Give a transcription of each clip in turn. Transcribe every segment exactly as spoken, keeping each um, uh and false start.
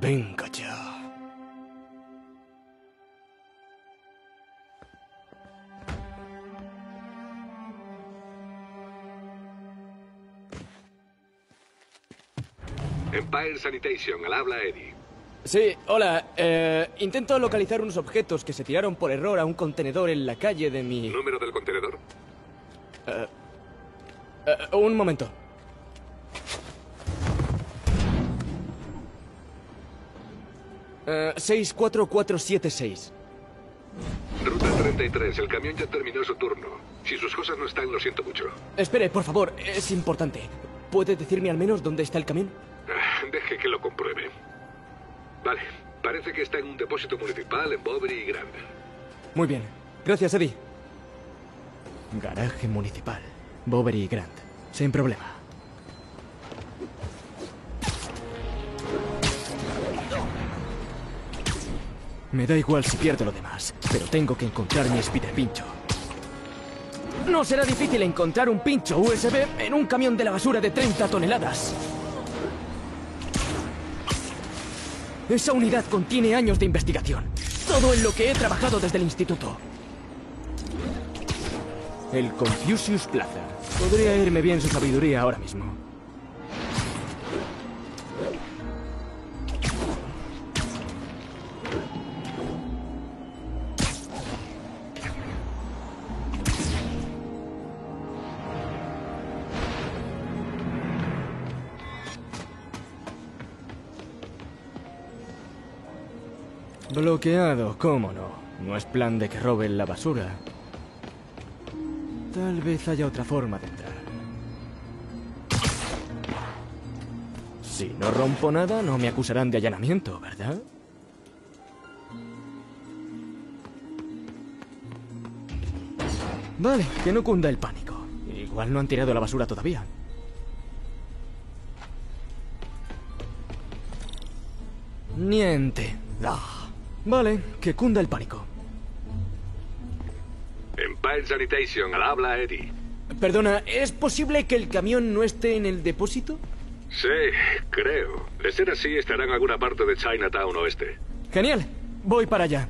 Venga ya. Empire Sanitation, al habla Eddie. Sí, hola. Eh, intento localizar unos objetos que se tiraron por error a un contenedor en la calle de mi... ¿Número del contenedor? Eh, eh, un momento. Eh, seis cuatro cuatro siete seis. Ruta treinta y tres, el camión ya terminó su turno. Si sus cosas no están, lo siento mucho. Espere, por favor, es importante. ¿Puede decirme al menos dónde está el camión? Ah, deje que lo compruebe. Vale, parece que está en un depósito municipal en Boveri y Grand. Muy bien. Gracias, Eddie. Garaje municipal. Boveri y Grand. Sin problema. Me da igual si pierdo lo demás, pero tengo que encontrar mi speeder pincho. No será difícil encontrar un pincho U S B en un camión de la basura de treinta toneladas. Esa unidad contiene años de investigación. Todo en lo que he trabajado desde el instituto. El Confucius Plaza. Podría irme bien su sabiduría ahora mismo. Bloqueado, cómo no. No es plan de que roben la basura. Tal vez haya otra forma de entrar. Si no rompo nada, no me acusarán de allanamiento, ¿verdad? Vale, que no cunda el pánico. Igual no han tirado la basura todavía. Niente. Ah. Vale, que cunda el pánico. Empire Sanitation, al habla Eddie. Perdona, ¿es posible que el camión no esté en el depósito? Sí, creo. De ser así, estará en alguna parte de Chinatown oeste. Genial, voy para allá.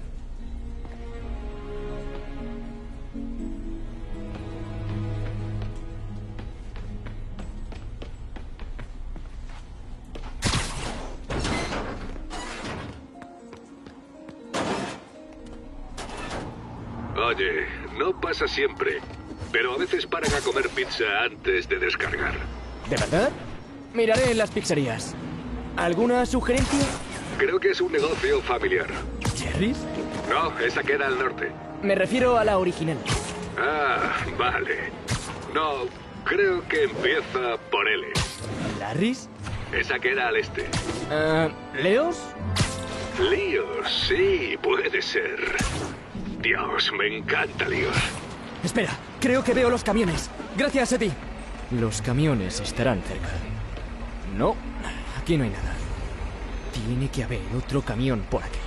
Oye, no pasa siempre, pero a veces paran a comer pizza antes de descargar. ¿De verdad? Miraré en las pizzerías. ¿Alguna sugerencia? Creo que es un negocio familiar. ¿Jerry's? No, esa queda al norte. Me refiero a la original. Ah, vale. No, creo que empieza por L. ¿Larry's? Esa queda al este. Uh, ¿Leos? Líos, sí, puede ser. Dios, me encanta Líos. Espera, creo que veo los camiones. Gracias, Eddie. Los camiones estarán cerca. No, aquí no hay nada. Tiene que haber otro camión por aquí.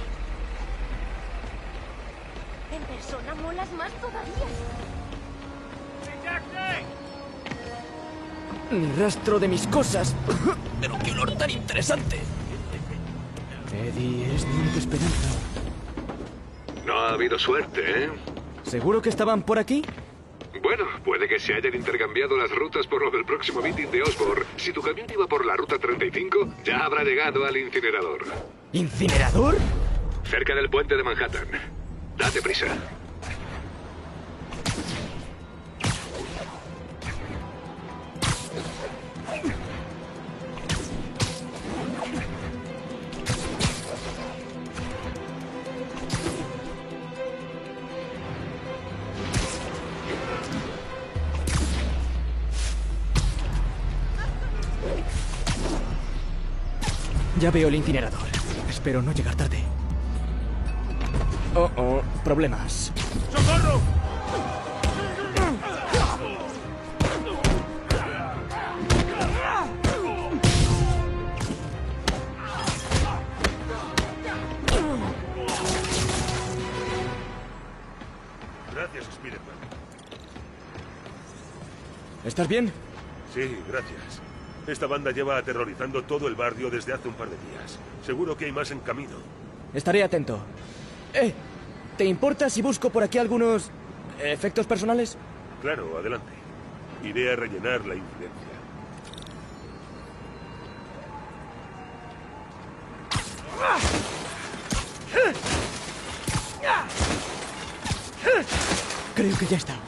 En persona molas más todavía. Ni rastro de mis cosas. Pero qué olor tan interesante. Eddie, eres mi única esperanza. No ha habido suerte, ¿eh? ¿Seguro que estaban por aquí? Bueno, puede que se hayan intercambiado las rutas por lo del próximo meeting de Osborne. Si tu camión iba por la ruta treinta y cinco, ya habrá llegado al incinerador. ¿Incinerador? Cerca del puente de Manhattan. Date prisa. Ya veo el incinerador. Espero no llegar tarde. Oh, oh, problemas. ¡Socorro! Gracias, Spider-Man. ¿Estás bien? Sí, gracias. Esta banda lleva aterrorizando todo el barrio desde hace un par de días. Seguro que hay más en camino. Estaré atento. Eh, ¿te importa si busco por aquí algunos efectos personales? Claro, adelante. Iré a rellenar la incidencia. Creo que ya está.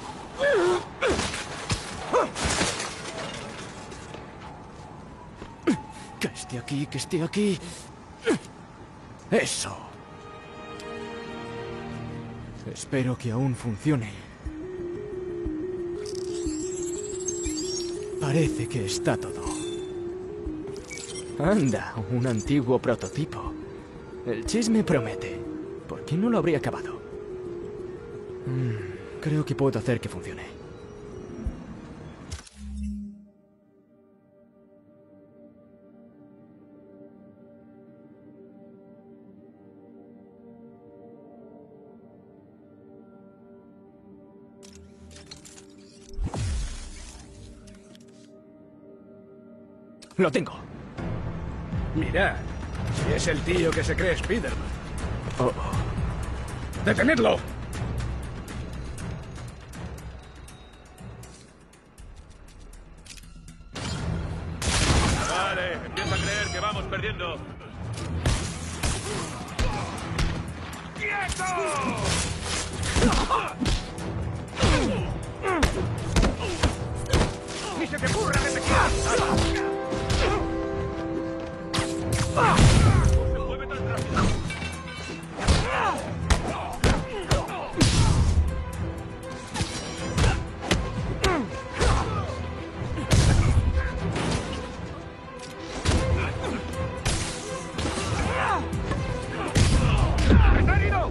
Que esté aquí, que esté aquí. Eso. Espero que aún funcione. Parece que está todo. Anda, un antiguo prototipo. El chisme promete. ¿Por qué no lo habría acabado? Mm, creo que puedo hacer que funcione. Lo tengo. Mirad, si es el tío que se cree Spiderman. Oh, oh. ¡Detenedlo! Vale, empiezo a creer que vamos perdiendo. ¡Quieto! ¡Ni se te ocurra que te quieras! Se mueve tan rápido. ¡Está herido!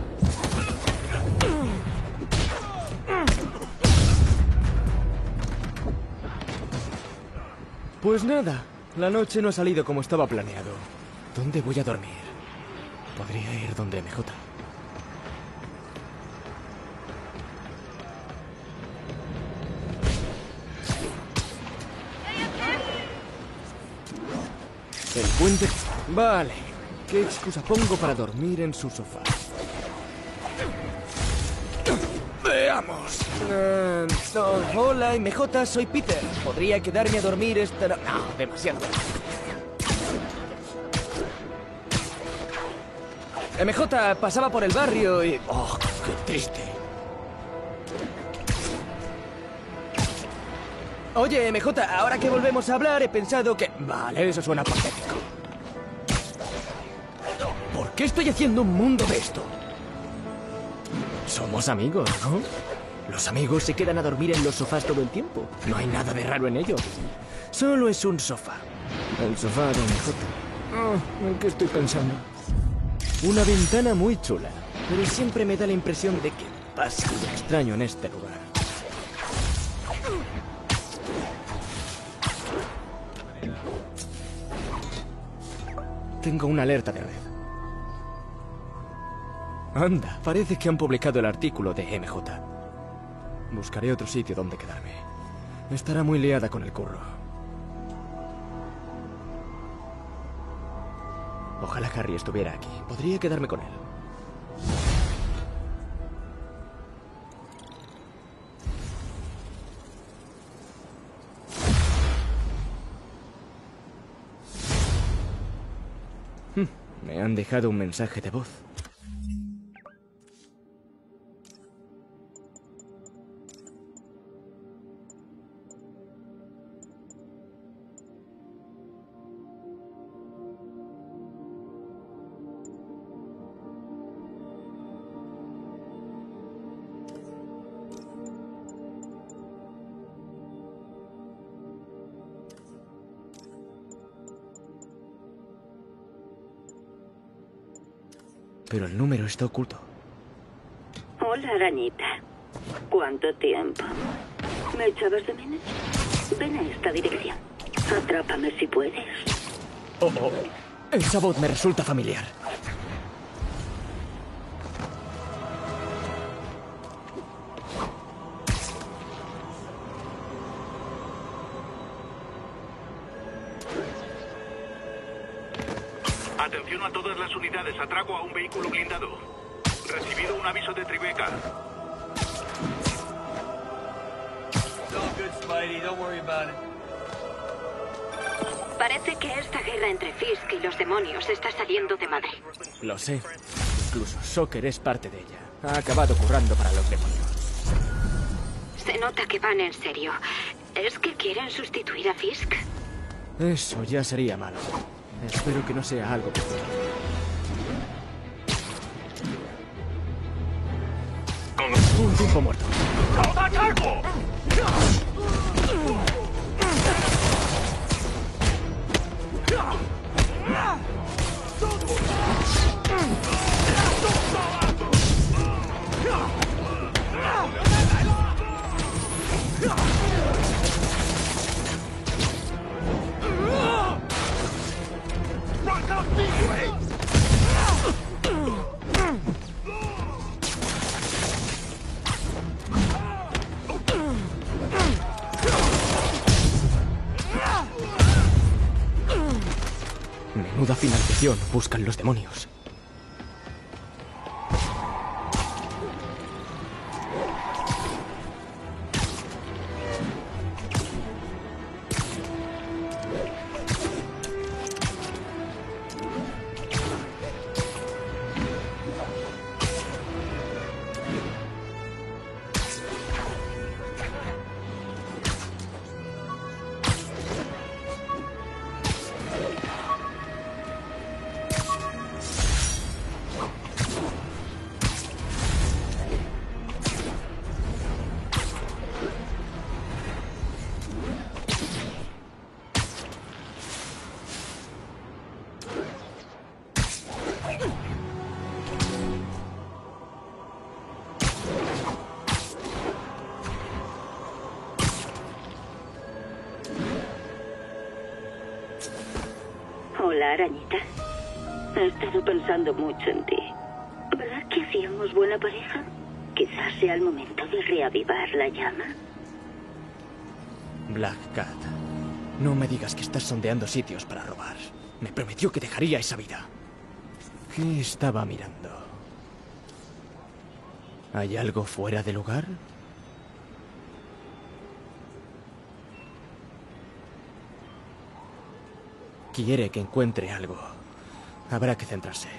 Pues nada, la noche no ha salido como estaba planeado. ¿Dónde voy a dormir? Podría ir donde M J. El puente... Vale. ¿Qué excusa pongo para dormir en su sofá? Veamos. Eh, oh, hola, M J, soy Peter. ¿Podría quedarme a dormir esta... No, no, demasiado. M J pasaba por el barrio y... ¡Oh, qué triste! Oye, M J, ahora que volvemos a hablar he pensado que... Vale, eso suena patético. ¿Por qué estoy haciendo un mundo de esto? Somos amigos, ¿no? Los amigos se quedan a dormir en los sofás todo el tiempo. No hay nada de raro en ello. Solo es un sofá. El sofá de M J. Oh, ¿en qué estoy pensando? Una ventana muy chula, pero siempre me da la impresión de que pasa algo extraño en este lugar. Tengo una alerta de red. Anda, parece que han publicado el artículo de M J. Buscaré otro sitio donde quedarme. Estará muy liada con el curro. Ojalá Harry estuviera aquí. Podría quedarme con él. Hmm, me han dejado un mensaje de voz. Pero el número está oculto. Hola, arañita. ¿Cuánto tiempo? ¿Me echabas de menos? Ven a esta dirección. Atrápame si puedes. Oh, oh. Esa voz me resulta familiar. Atención a todas las unidades. Atraco a un vehículo blindado. Recibido un aviso de Tribeca. Parece que esta guerra entre Fisk y los demonios está saliendo de madre. Lo sé. Incluso Shocker es parte de ella. Ha acabado currando para los demonios. Se nota que van en serio. ¿Es que quieren sustituir a Fisk? Eso ya sería malo. Espero que no sea algo peor. Un tiempo muerto. Menuda financiación buscan los demonios. Hola, arañita. He estado pensando mucho en ti. ¿Verdad que hacíamos buena pareja? Quizás sea el momento de reavivar la llama. Black Cat. No me digas que estás sondeando sitios para robar. Me prometió que dejaría esa vida. ¿Qué estaba mirando? ¿Hay algo fuera de lugar? Quiere que encuentre algo. Habrá que centrarse.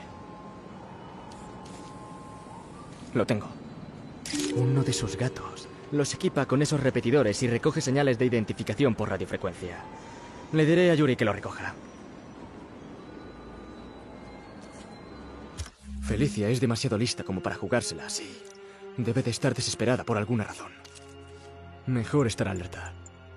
Lo tengo. Uno de sus gatos. Los equipa con esos repetidores y recoge señales de identificación por radiofrecuencia. Le diré a Yuri que lo recoja. Felicia es demasiado lista como para jugársela así. Debe de estar desesperada por alguna razón. Mejor estar alerta.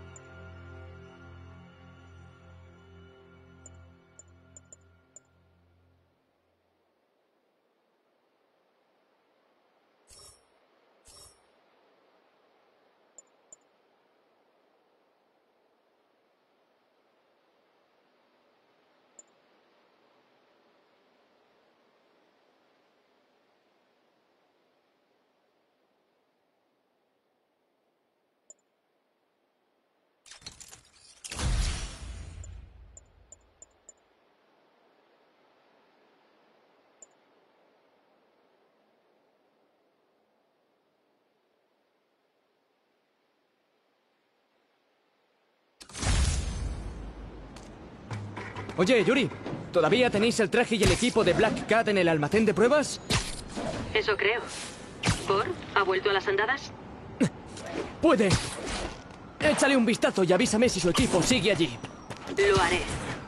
Oye, Yuri, ¿todavía tenéis el traje y el equipo de Black Cat en el almacén de pruebas? Eso creo. ¿Por? ¿Ha vuelto a las andadas? ¡Puede! Échale un vistazo y avísame si su equipo sigue allí. Lo haré.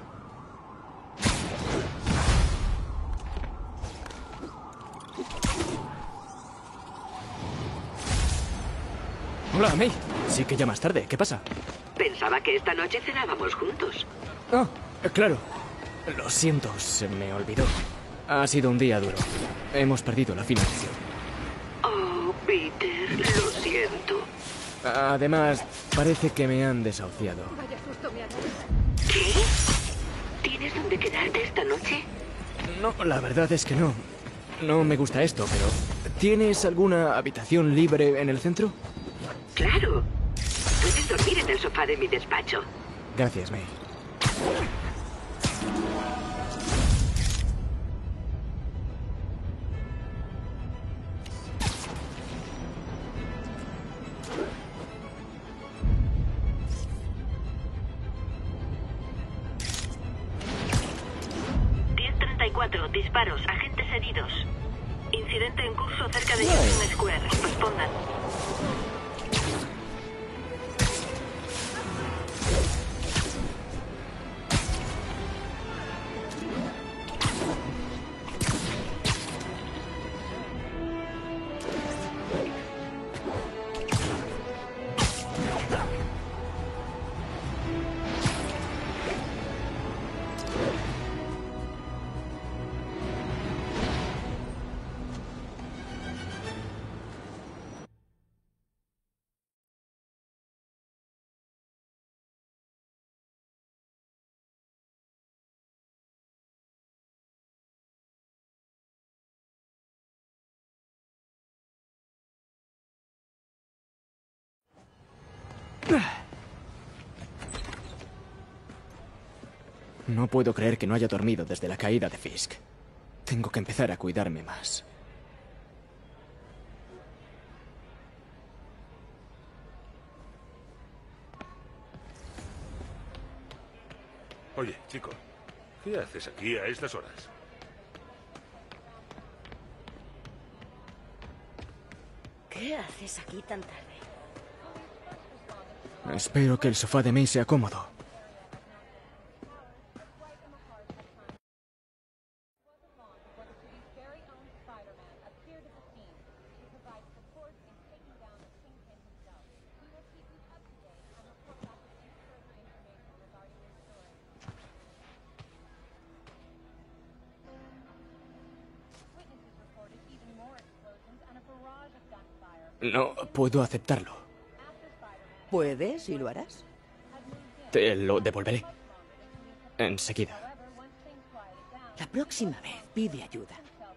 Hola, May. Sí que ya más tarde. ¿Qué pasa? Pensaba que esta noche cenábamos juntos. Ah, claro. Lo siento, se me olvidó. Ha sido un día duro. Hemos perdido la financiación. Oh, Peter, lo siento. Además, parece que me han desahuciado. Vaya susto me ha dado. ¿Qué? ¿Tienes dónde quedarte esta noche? No, la verdad es que no. No me gusta esto, pero... ¿tienes alguna habitación libre en el centro? Claro. Puedes dormir en el sofá de mi despacho. Gracias, May. disparos. Agentes heridos. Incidente en curso cerca de Union Square. Respondan. No puedo creer que no haya dormido desde la caída de Fisk. Tengo que empezar a cuidarme más. Oye, chico, ¿qué haces aquí a estas horas? ¿Qué haces aquí tan tarde? Espero que el sofá de May sea cómodo. No puedo aceptarlo. ¿Puedes y lo harás? Te lo devolveré. Enseguida. La próxima vez pide ayuda.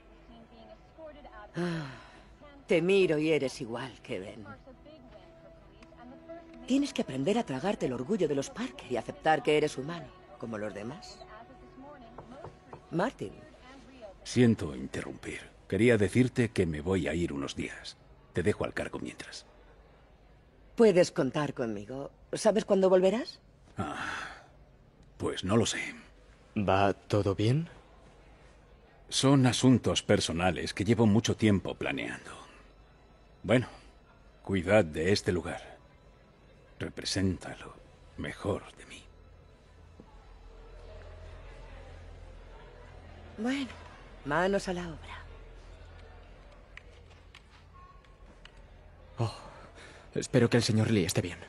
Ah, te miro y eres igual que Ben. Tienes que aprender a tragarte el orgullo de los Parker y aceptar que eres humano, como los demás. Martin. Siento interrumpir. Quería decirte que me voy a ir unos días. Te dejo al cargo mientras. Puedes contar conmigo. ¿Sabes cuándo volverás? Ah, pues no lo sé. ¿Va todo bien? Son asuntos personales que llevo mucho tiempo planeando. Bueno, cuidad de este lugar. Representa lo mejor de mí. Bueno, manos a la obra. Oh, espero que el señor Lee esté bien.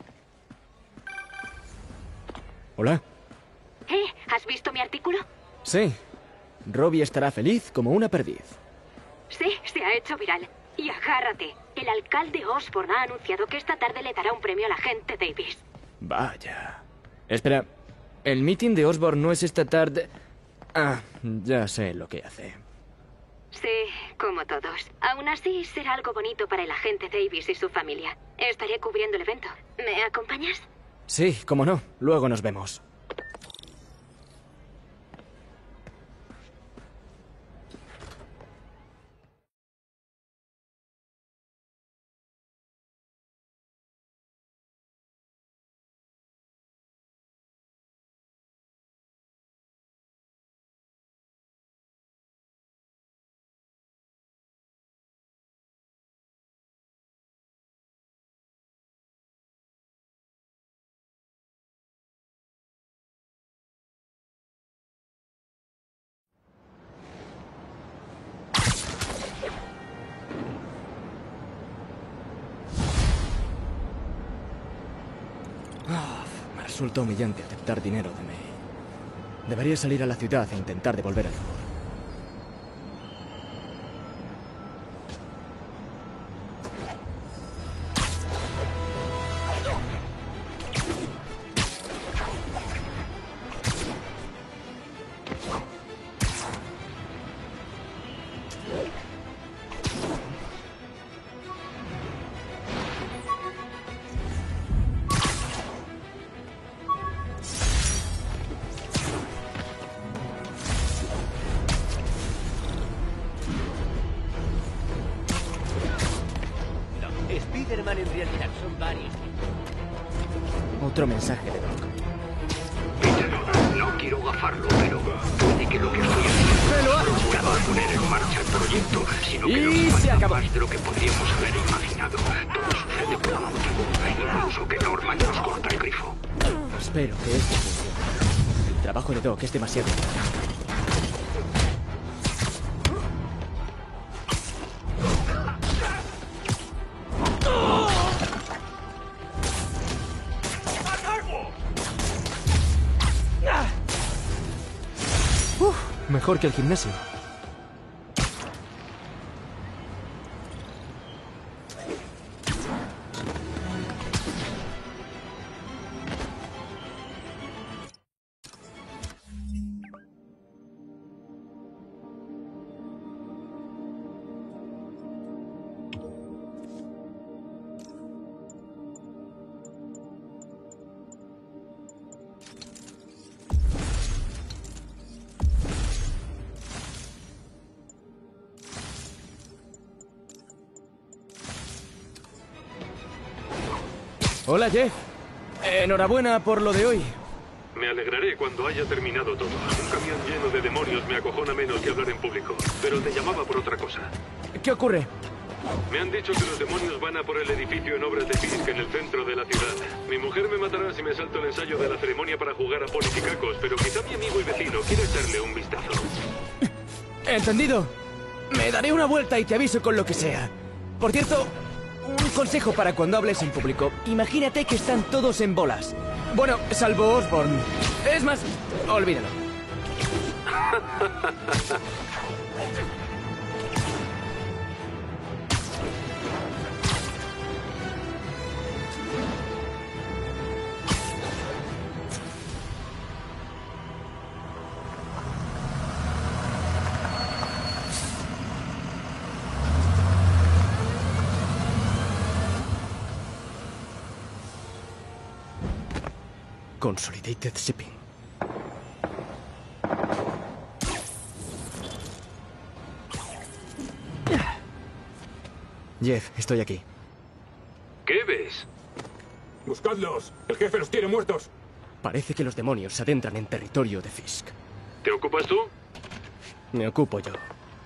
Hola. ¿Eh? ¿Has visto mi artículo? Sí. Robbie estará feliz como una perdiz. Sí, se ha hecho viral. Y agárrate. El alcalde Osborn ha anunciado que esta tarde le dará un premio al agente Davis. Vaya. Espera, ¿el meeting de Osborn no es esta tarde? Ah, ya sé lo que hace. Sí, como todos. Aún así, será algo bonito para el agente Davis y su familia. Estaré cubriendo el evento. ¿Me acompañas? Sí, cómo no. Luego nos vemos. Me resulta humillante aceptar dinero de May. Debería salir a la ciudad e intentar devolver el favor. Spider-Man en realidad son varios. Otro mensaje de Doc. Pinche duda, no No quiero gafarlo, pero puede que lo que estoy haciendo no solo pueda poner en marcha el proyecto, sino que Y nos se falta acabó. más de lo que podríamos haber imaginado. Todo sucede por un motivo, incluso que Norman nos corta el grifo. Espero que esto funcione. El trabajo de Doc es demasiado. Uf, mejor que el gimnasio. Hola, Jeff. Enhorabuena por lo de hoy. Me alegraré cuando haya terminado todo. Un camión lleno de demonios me acojona menos que hablar en público. Pero te llamaba por otra cosa. ¿Qué ocurre? Me han dicho que los demonios van a por el edificio en obras de Fisk en el centro de la ciudad. Mi mujer me matará si me salto el ensayo de la ceremonia para jugar a politicacos, pero quizá mi amigo y vecino quiera echarle un vistazo. Entendido. Me daré una vuelta y te aviso con lo que sea. Por cierto, un consejo para cuando hables en público. Imagínate que están todos en bolas. Bueno, salvo Osborn. Es más, olvídalo. Consolidated Shipping. Jeff, estoy aquí. ¿Qué ves? ¡Buscadlos! ¡El jefe los tiene muertos! Parece que los demonios se adentran en territorio de Fisk. ¿Te ocupas tú? Me ocupo yo.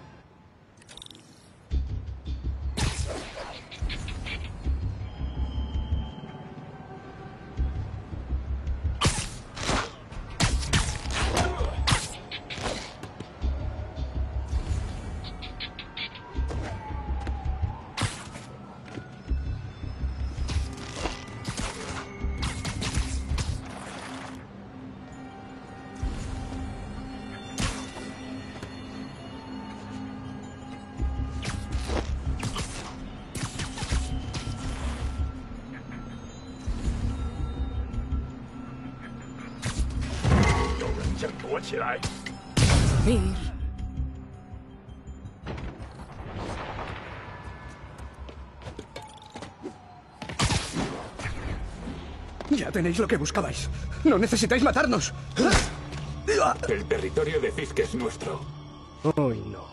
Ya tenéis lo que buscabais. No necesitáis matarnos. El territorio de Fisk es nuestro. Hoy no.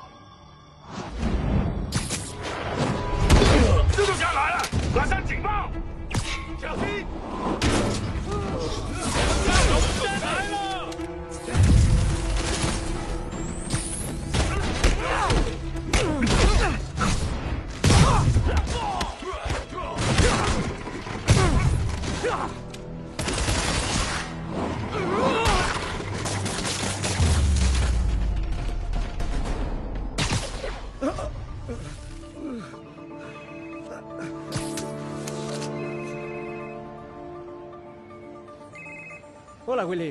Hola, Willy.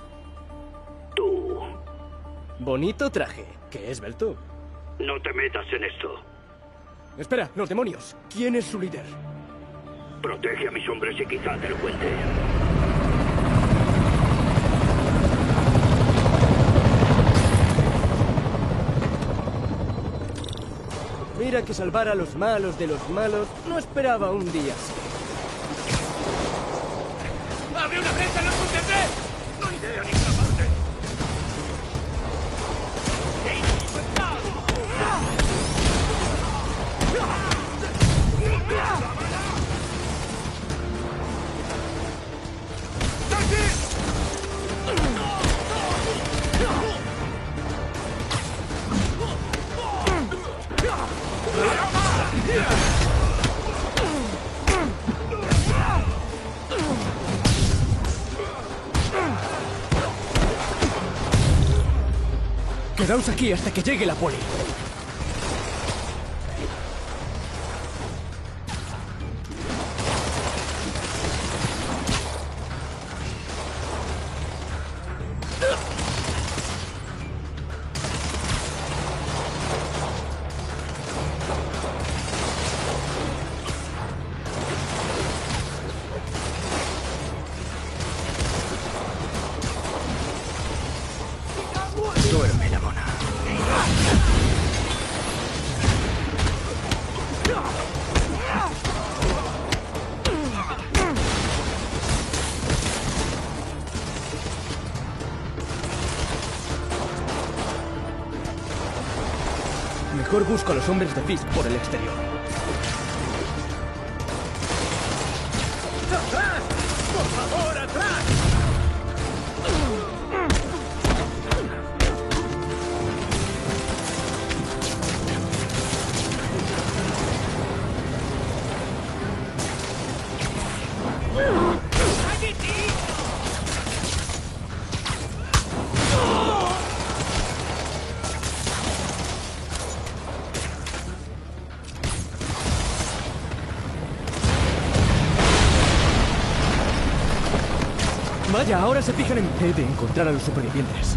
Tú. Bonito traje. ¿Qué es, Belto? No te metas en esto. Espera, los demonios. ¿Quién es su líder? Protege a mis hombres y quizá te lo cuente. Mira que salvar a los malos de los malos no esperaba un día así. ¡Abre una brecha en los contenedores! ¡No iré a ninguna parte! Quedaos aquí hasta que llegue la poli. Duerme la mona. Mejor busco a los hombres de Fisk por el exterior. ¡Atrás! ¡Por favor, atrás! Vaya, ahora se fijan en He de encontrar a los supervivientes.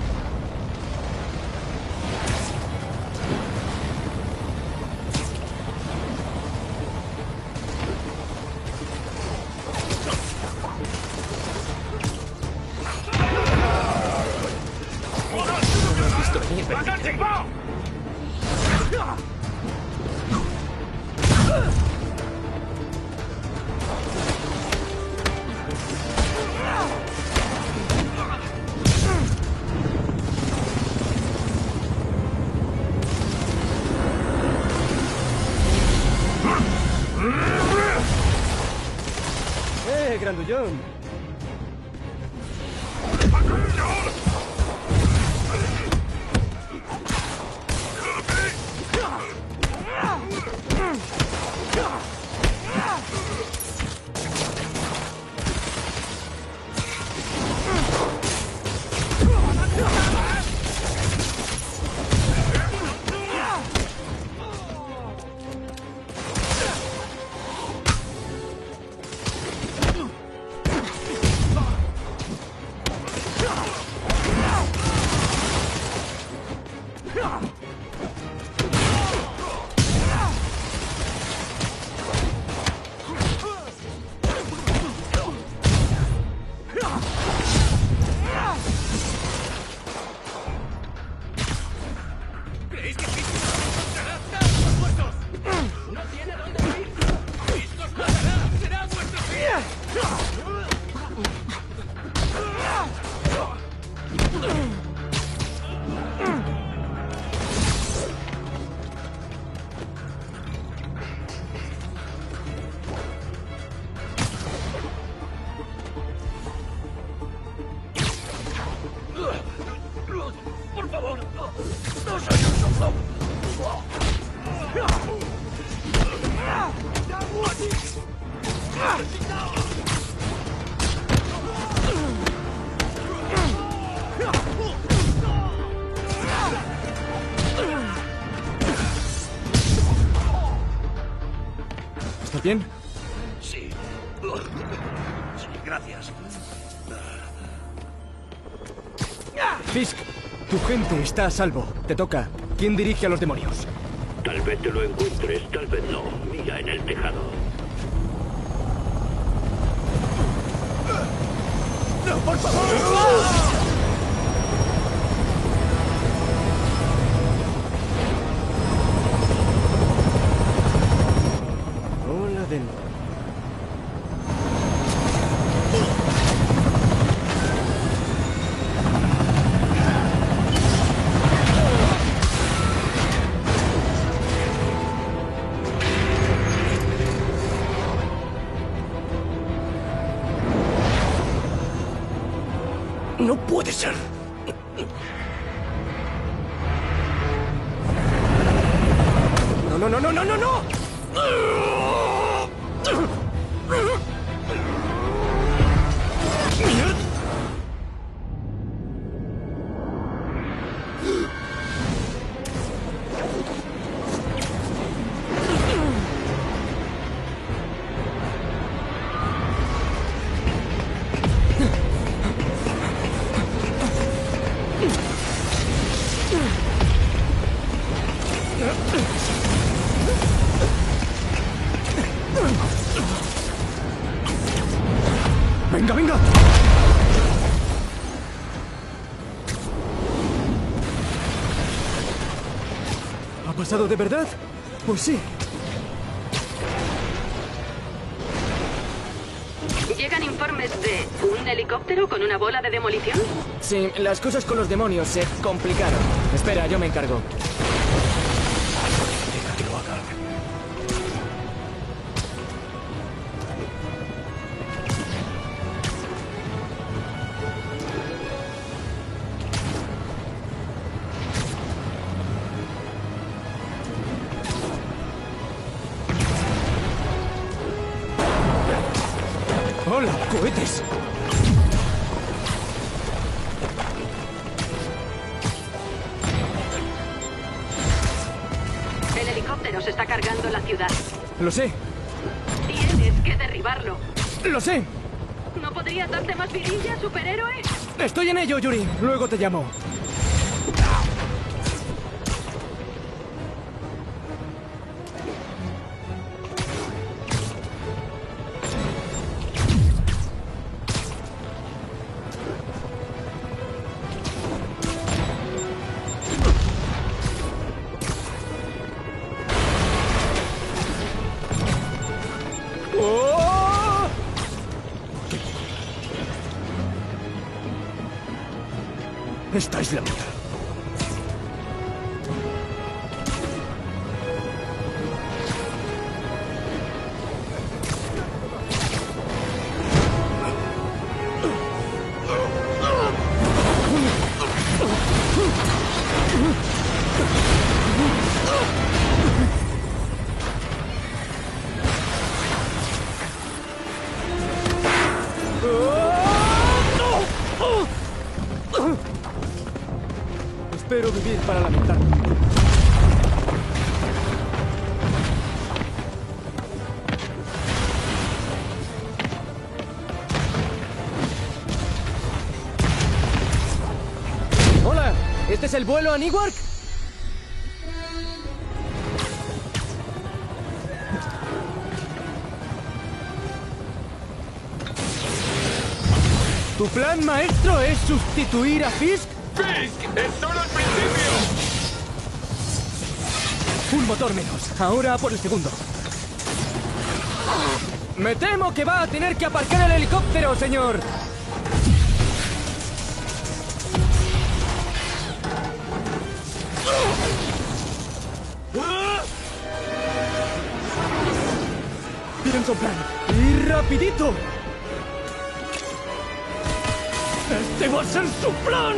¡Eh, grandullón! ¿Creéis que Fisk nos encontrará? ¡Estamos muertos! ¡No tiene dónde ir! ¡Fisk nos matará! ¡Será vuestro fin! ¡Por favor! ¡No soy un soldado! ¿Estás bien? Sí. Sí, gracias. Fisk, tu gente está a salvo. Te toca. ¿Quién dirige a los demonios? Tal vez te lo encuentres, tal vez no. Mira en el tejado. ¡No, por favor! Hola de nuevo. No puede ser. No, no, no, no, no, no, no. ¡Venga, venga! ¿Ha pasado de verdad? Pues sí. ¿Llegan informes de un helicóptero con una bola de demolición? Sí, las cosas con los demonios se complicaron. Espera, yo me encargo. Deja que lo haga. ¡Hola, cohetes! El helicóptero se está cargando la ciudad. Lo sé, Tienes que derribarlo. lo sé. ¿No podrías darte más vidilla, superhéroe? Estoy en ello, Yuri. Luego te llamo. ¡Oh! Esta es la mía. Espero vivir para lamentarlo. Hola, ¿este es el vuelo a Newark? ¿Tu plan maestro es sustituir a Fisk? ¡Fisk! ¡Es solo el principio! Un motor menos. Ahora a por el segundo. Me temo que va a tener que aparcar el helicóptero, señor. Tienen su plan. ¡Y rapidito! ¡Este va a ser su plan!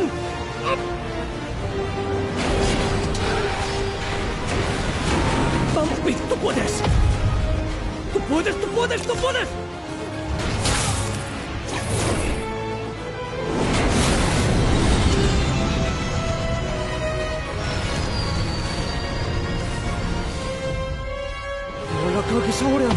¡Bumpy, tú puedes! ¡Tú puedes, tú puedes, tú puedes! ¡Hola, creo que es ahora!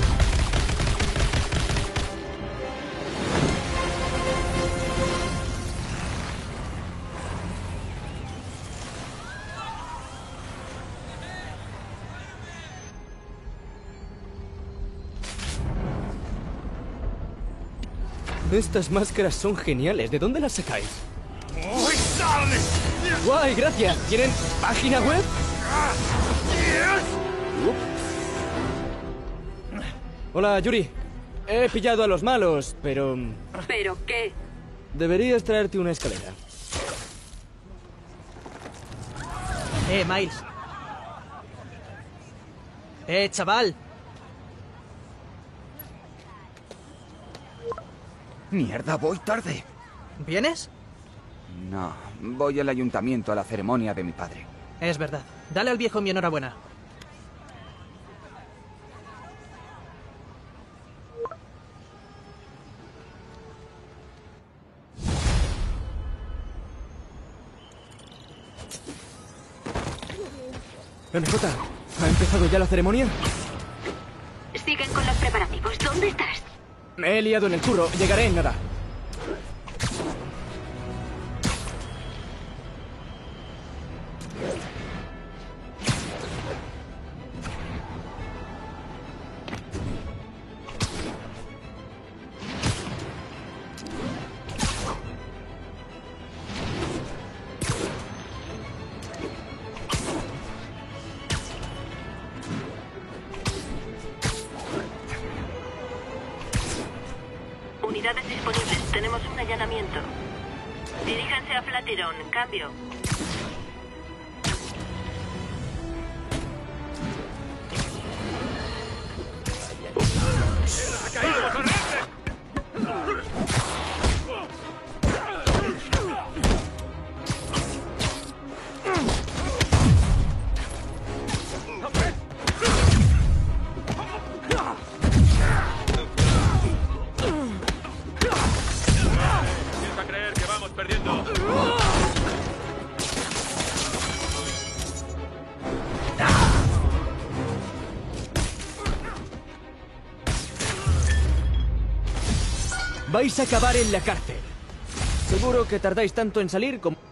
Estas máscaras son geniales. ¿De dónde las sacáis? ¡Uy, sale! ¡Guay, gracias! ¿Tienen página web? Hola, Yuri. He pillado a los malos, pero... ¿Pero qué? deberías traerte una escalera. Eh, Miles. Eh, chaval. Mierda, voy tarde. ¿Vienes? No, voy al ayuntamiento a la ceremonia de mi padre. Es verdad. Dale al viejo mi enhorabuena. M J, ¿ha empezado ya la ceremonia? Siguen con los preparativos. ¿Dónde estás? Me he liado en el curro. Llegaré en nada. Unidades disponibles. Tenemos un allanamiento. Diríjanse a Flatiron. Cambio. ¡Ha caído! ¡Correcto! Empieza a creer que vamos perdiendo. Vais a acabar en la cárcel. Seguro que tardáis tanto en salir como...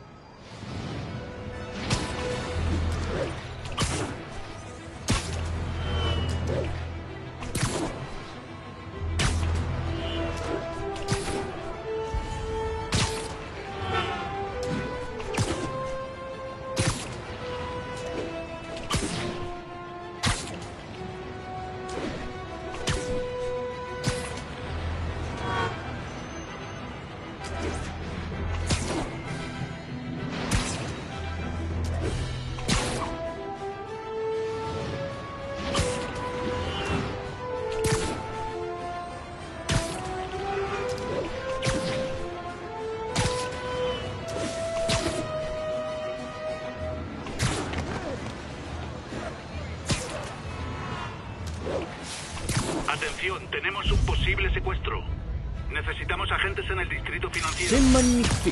Atención, tenemos un posible secuestro. Necesitamos agentes en el distrito financiero. ¡Qué magnífico!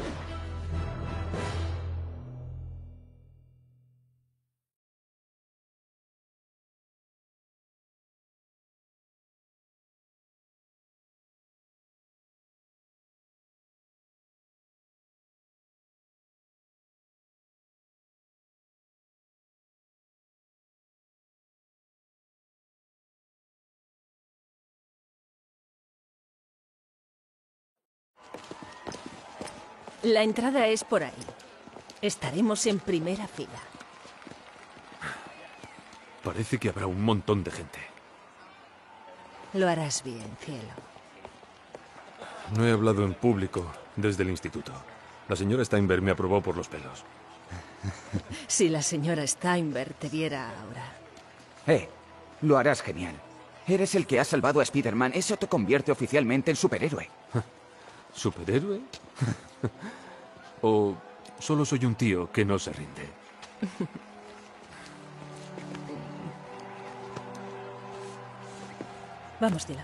La entrada es por ahí. Estaremos en primera fila. Parece que habrá un montón de gente. Lo harás bien, cielo. No he hablado en público desde el instituto. La señora Steinberg me aprobó por los pelos. Si la señora Steinberg te viera ahora. Eh, lo harás genial. Eres el que ha salvado a Spider-Man. Eso te convierte oficialmente en superhéroe. ¿Superhéroe? ¿O solo soy un tío que no se rinde? Vamos, dilo.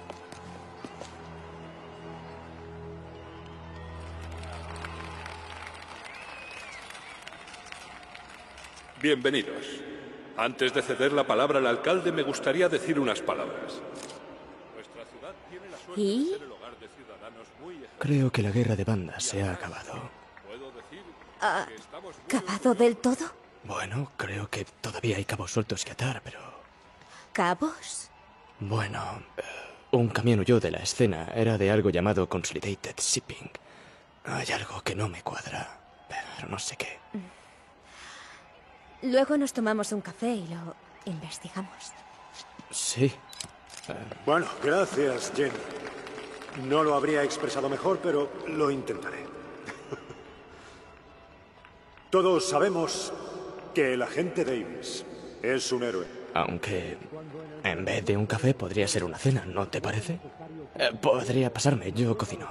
Bienvenidos. Antes de ceder la palabra al alcalde, me gustaría decir unas palabras. Nuestra ciudad tiene la suerte ¿Y? de ser el hogar de ciudadanos muy... Creo que la guerra de bandas se ha acabado. ¿Puedo decir? ¿Ha acabado del todo? Bueno, creo que todavía hay cabos sueltos que atar, pero... ¿Cabos? Bueno, eh, un camión huyó de la escena. Era de algo llamado Consolidated Shipping. Hay algo que no me cuadra, pero no sé qué. Luego nos tomamos un café y lo investigamos. Sí. Eh, Bueno, gracias, Jen. No lo habría expresado mejor, pero lo intentaré. Todos sabemos que el agente Davis es un héroe. Aunque en vez de un café podría ser una cena, ¿no te parece? Eh, podría pasarme, yo cocino.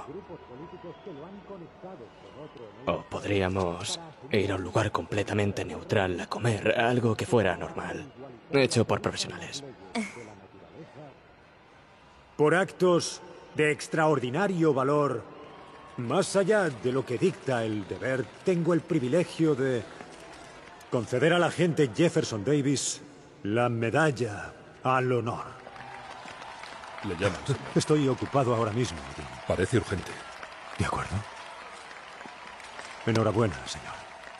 O podríamos ir a un lugar completamente neutral a comer, algo que fuera normal, hecho por profesionales. Por actos de extraordinario valor, más allá de lo que dicta el deber, tengo el privilegio de conceder al agente Jefferson Davis la medalla al honor. ¿Le llamas? Estoy ocupado ahora mismo. Parece urgente. De acuerdo. Enhorabuena, señor.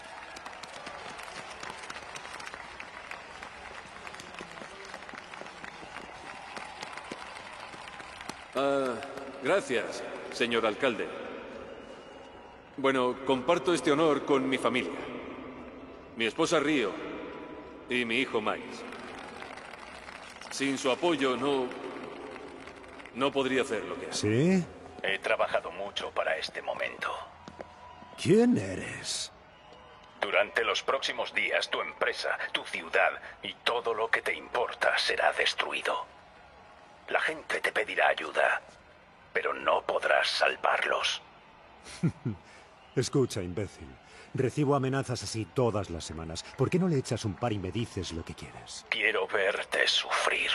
Ah, gracias, señor alcalde. Bueno, comparto este honor con mi familia. Mi esposa Río y mi hijo Miles. Sin su apoyo no... No podría hacer lo que hace. ¿Sí? He trabajado mucho para este momento. ¿Quién eres? Durante los próximos días, tu empresa, tu ciudad y todo lo que te importa será destruido. La gente te pedirá ayuda, pero no podrás salvarlos. Escucha, imbécil. Recibo amenazas así todas las semanas. ¿Por qué no le echas un par y me dices lo que quieres? Quiero verte sufrir.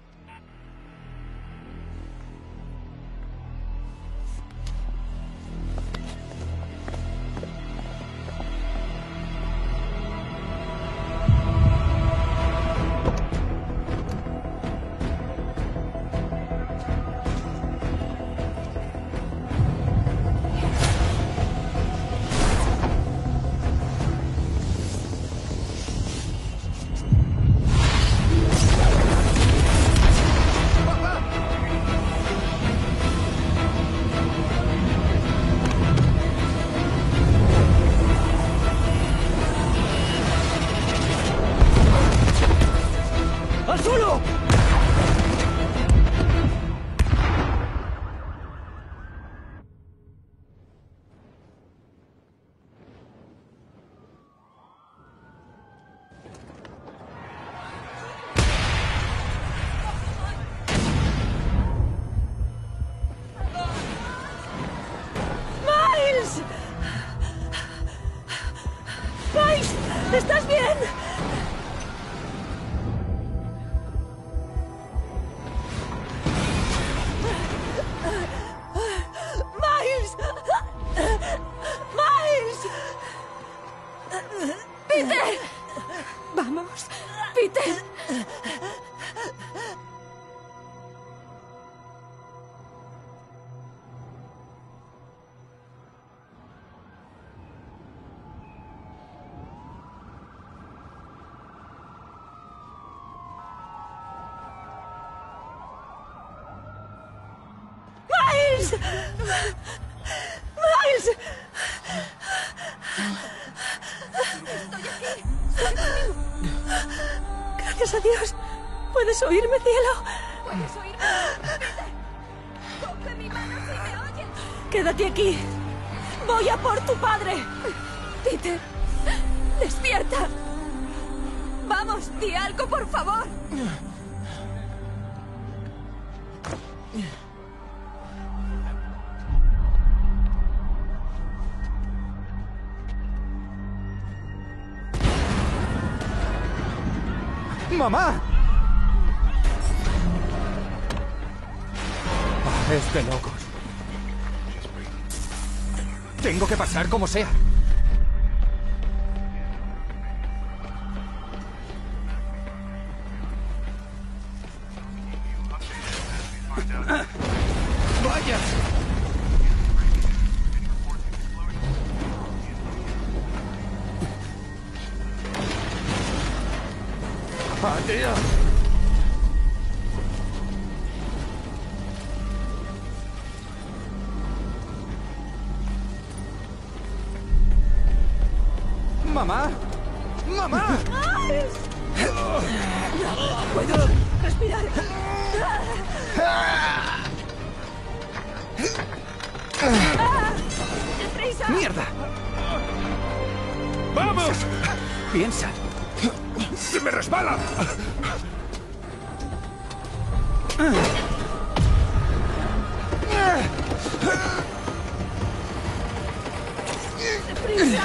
¡Al suelo! ¡Miles! ¡Miles! ¿Estás bien? ¡Miles! ¡Miles! ¡Peter! ¡Vamos! ¡Peter! ¡Miles! ¡Miles! Gracias a Dios. ¿Puedes oírme, cielo? ¿Puedes oírme? Peter, coge mi mano si me oyes. Quédate aquí. Voy a por tu padre. Peter, despierta. Vamos, di algo, por favor. ¡Mamá! Ah, es de locos. Tengo que pasar como sea. ¡Vaya! ¡Adiós! ¡Mamá! ¡Mamá! No puedo respirar. ¡Deprisa! ¡Mierda! ¡Vamos! Piensa. ¡Se me resbala! ¡Deprisa!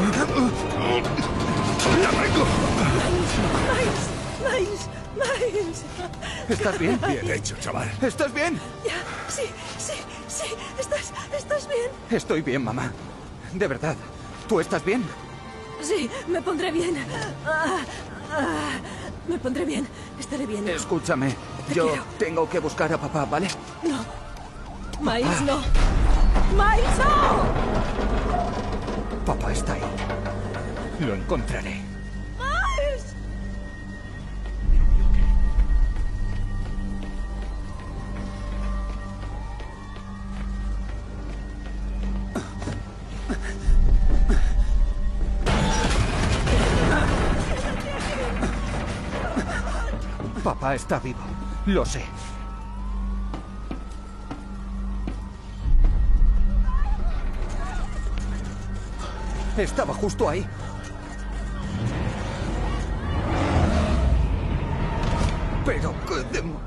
¡La vengo! Miles, Miles, Miles. ¿Estás bien? Bien hecho, chaval. ¿Estás bien? Ya, sí, sí, sí. ¿Estás, estás bien? Estoy bien, mamá. De verdad. ¿Tú estás bien? Sí, me pondré bien. Ah, ah, me pondré bien. Estaré bien. Escúchame. Te Yo quiero. tengo que buscar a papá, ¿vale? No. Miles, no. Miles, no. Papá está ahí. Lo encontraré. Miles. Papá está vivo. Lo sé. Estaba justo ahí. Pero qué demonios.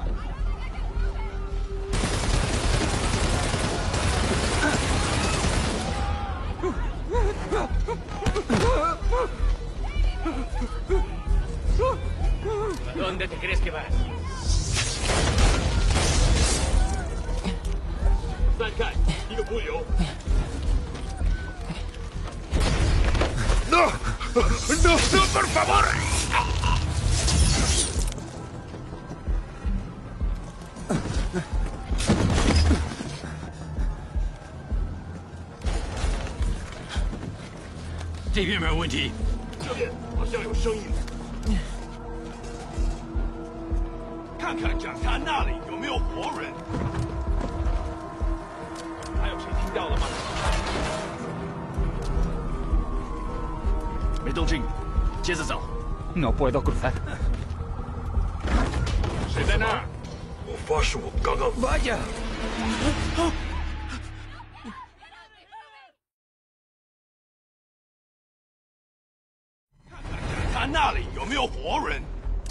¿A dónde te crees que vas? ¡No! ¡No, no, por favor! ¿这边没有问题。 这边好像有声音。看看讲台那里有没有活人。还有谁听到了吗？ 没动静，接着走。 No puedo cruzar. 谁在那儿？我发誓，我刚刚。 Vaya. 看看讲台那里有没有活人？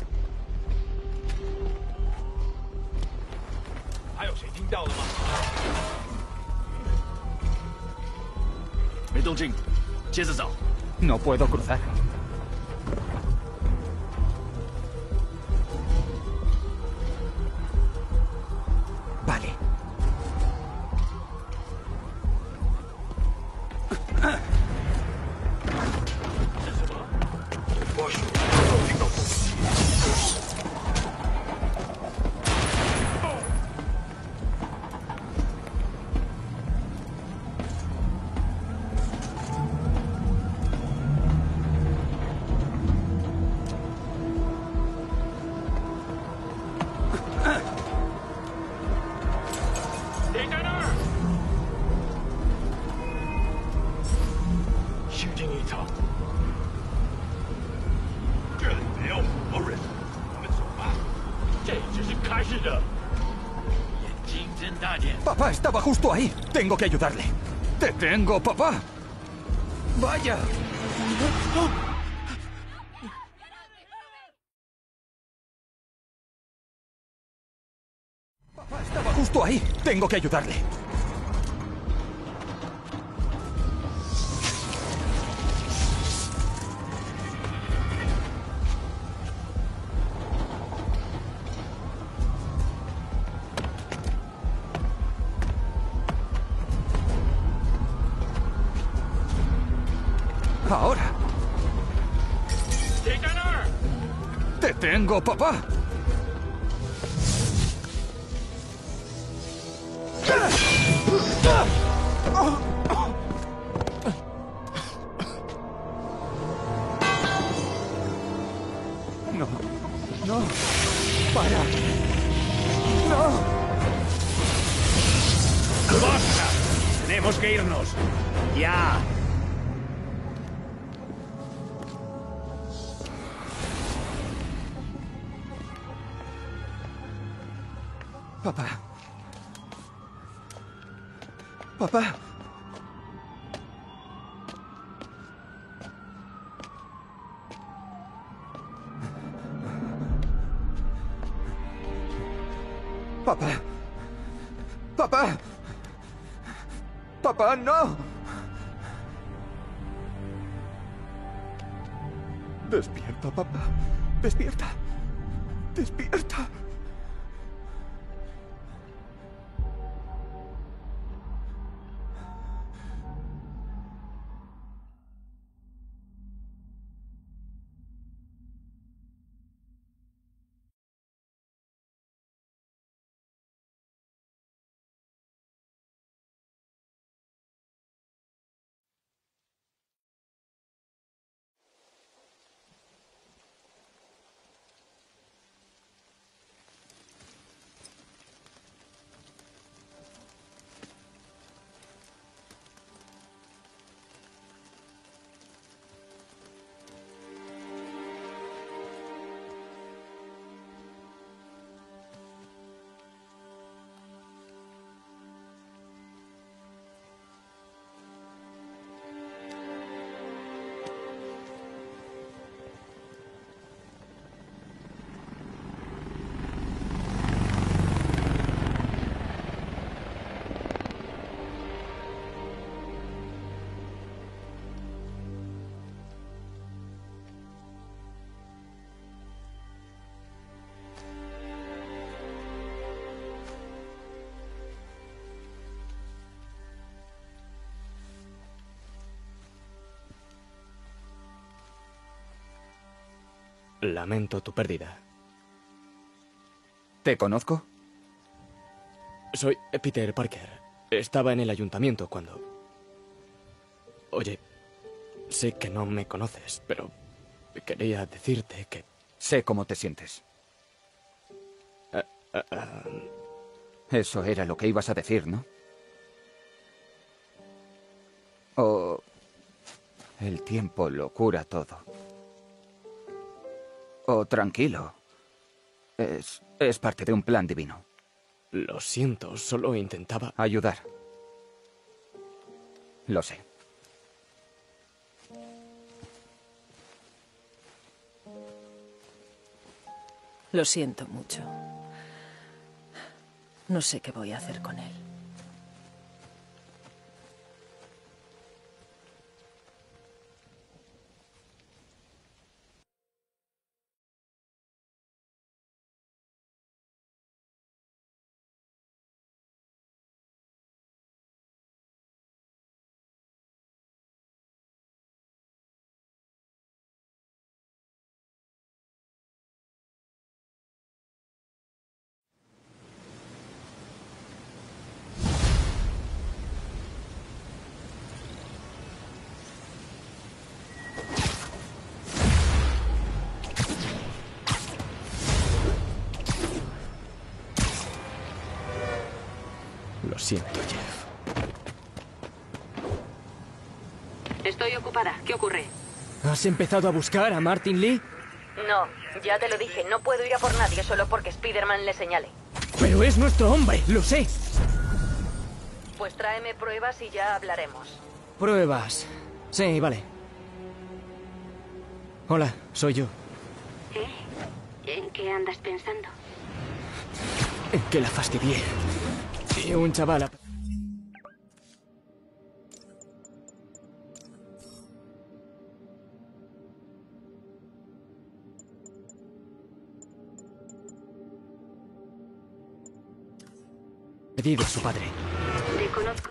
还有谁听到了吗？ 没动静，接着走。 No puedo cruzar. Vale. Papá estaba justo ahí. Tengo que ayudarle. Te tengo, papá. Vaya. Papá estaba justo ahí. Tengo que ayudarle. Ahora. Te tengo, papá. No. No. Para. No. ¡Basta! Tenemos que irnos. ¡Ya! Papá. Papá. Papá. Papá. Papá, no. Despierta, papá. Despierta. Despierta. Lamento tu pérdida. ¿Te conozco? Soy Peter Parker. Estaba en el ayuntamiento cuando... Oye, sé que no me conoces, pero quería decirte que... Sé cómo te sientes. Uh, uh, uh... Eso era lo que ibas a decir, ¿no? O... el tiempo lo cura todo. O tranquilo. Es, es parte de un plan divino. Lo siento, solo intentaba... ayudar. Lo sé. Lo siento mucho. No sé qué voy a hacer con él. Lo siento, Jeff. Estoy ocupada. ¿Qué ocurre? ¿Has empezado a buscar a Martin Lee? No, ya te lo dije. No puedo ir a por nadie solo porque Spider-Man le señale. ¡Pero es nuestro hombre! ¡Lo sé! Pues tráeme pruebas y ya hablaremos. Pruebas. Sí, vale. Hola, soy yo. ¿Eh? ¿En qué andas pensando? En que la fastidié. Y un chaval... pedido a su padre. Te conozco.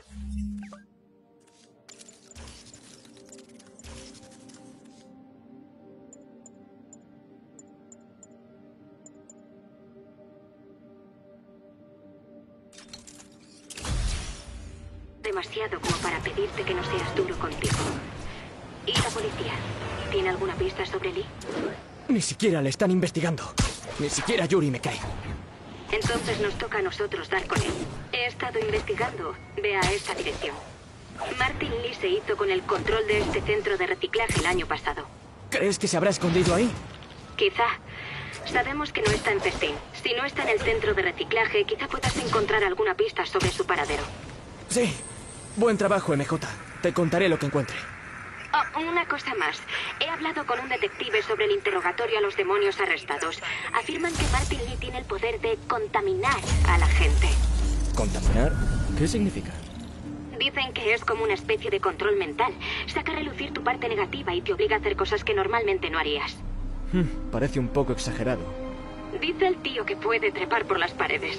Demasiado como para pedirte que no seas duro contigo. ¿Y la policía? ¿Tiene alguna pista sobre Lee? Ni siquiera le están investigando. Ni siquiera Yuri me cree. Entonces nos toca a nosotros dar con él. He estado investigando. Ve a esta dirección. Martin Lee se hizo con el control de este centro de reciclaje el año pasado. ¿Crees que se habrá escondido ahí? Quizá. Sabemos que no está en Festín. Si no está en el centro de reciclaje, quizá puedas encontrar alguna pista sobre su paradero. Sí. Buen trabajo, M J. Te contaré lo que encuentre. Oh, una cosa más. He hablado con un detective sobre el interrogatorio a los demonios arrestados. Afirman que Martin Lee tiene el poder de contaminar a la gente. ¿Contaminar? ¿Qué significa? Dicen que es como una especie de control mental. Saca a relucir tu parte negativa y te obliga a hacer cosas que normalmente no harías. Hmm, parece un poco exagerado. Dice el tío que puede trepar por las paredes.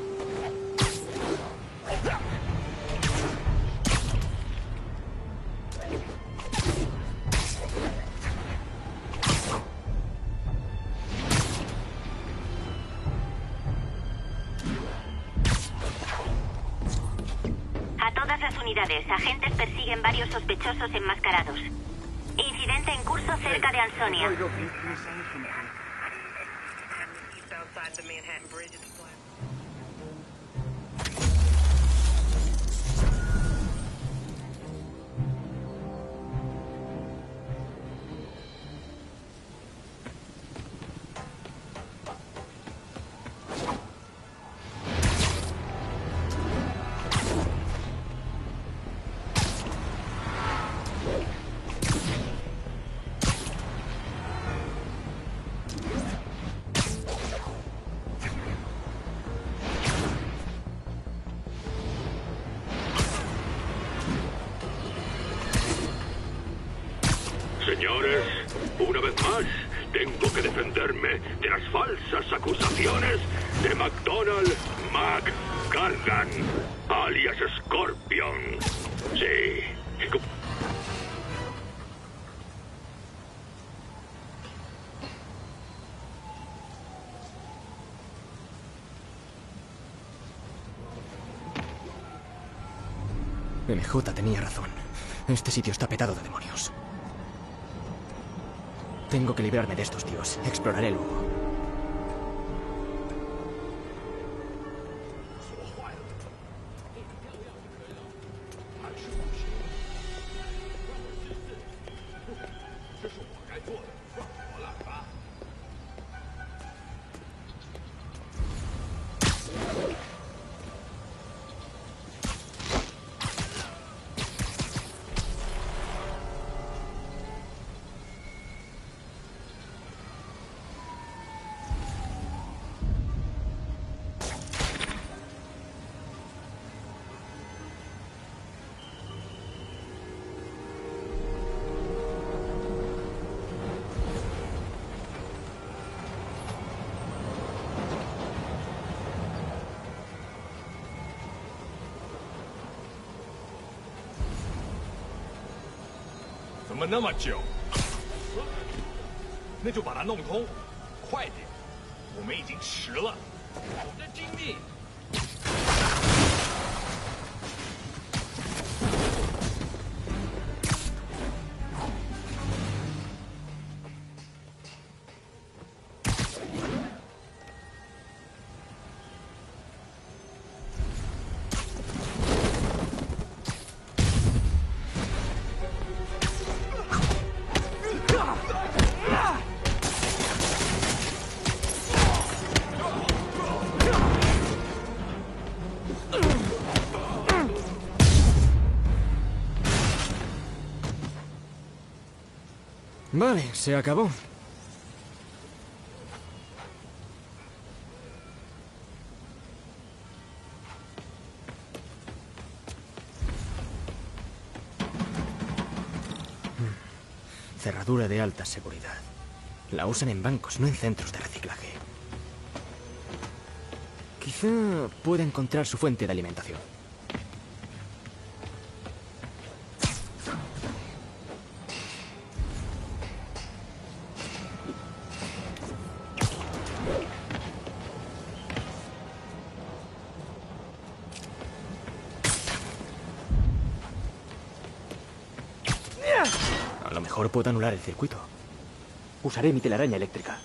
A todas las unidades, agentes persiguen varios sospechosos enmascarados. Incidente en curso cerca de Ansonia. Señores, una vez más, tengo que defenderme de las falsas acusaciones de McDonald McGargan, alias Scorpion. Sí. M J tenía razón. Este sitio está petado de demonios. Tengo que librarme de estos tíos. Exploraré luego. 怎么那么久？那就把它弄通，快点！我们已经迟了。我的精力。 Vale, se acabó. Cerradura de alta seguridad. La usan en bancos, no en centros de reciclaje. Quizá pueda encontrar su fuente de alimentación. A lo mejor puedo anular el circuito. Usaré mi telaraña eléctrica.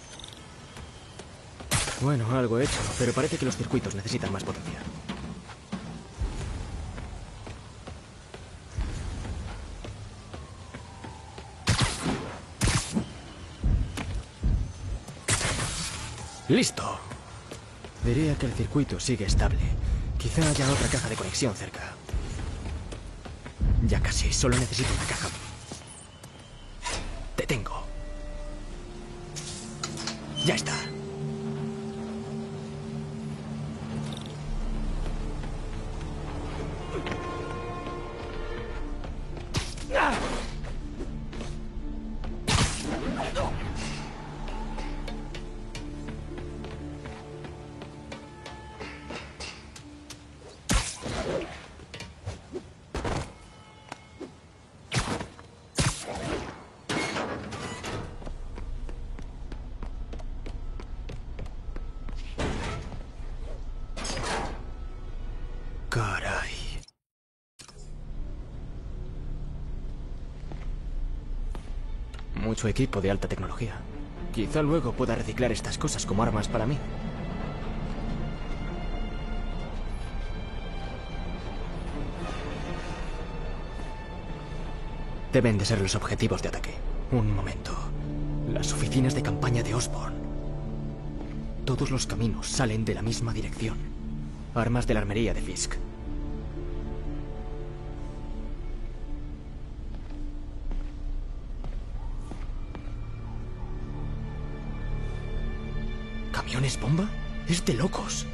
Bueno, algo he hecho, pero parece que los circuitos necesitan más potencia. ¡Listo! Diría que el circuito sigue estable. Quizá haya otra caja de conexión cerca. Ya casi, solo necesito una caja. Te tengo. Ya está. Caray. Mucho equipo de alta tecnología. Quizá luego pueda reciclar estas cosas como armas para mí. Deben de ser los objetivos de ataque. Un momento. Las oficinas de campaña de Osborn. Todos los caminos salen de la misma dirección. Armas de la armería de Fisk. ¿Camiones bomba? Es de locos.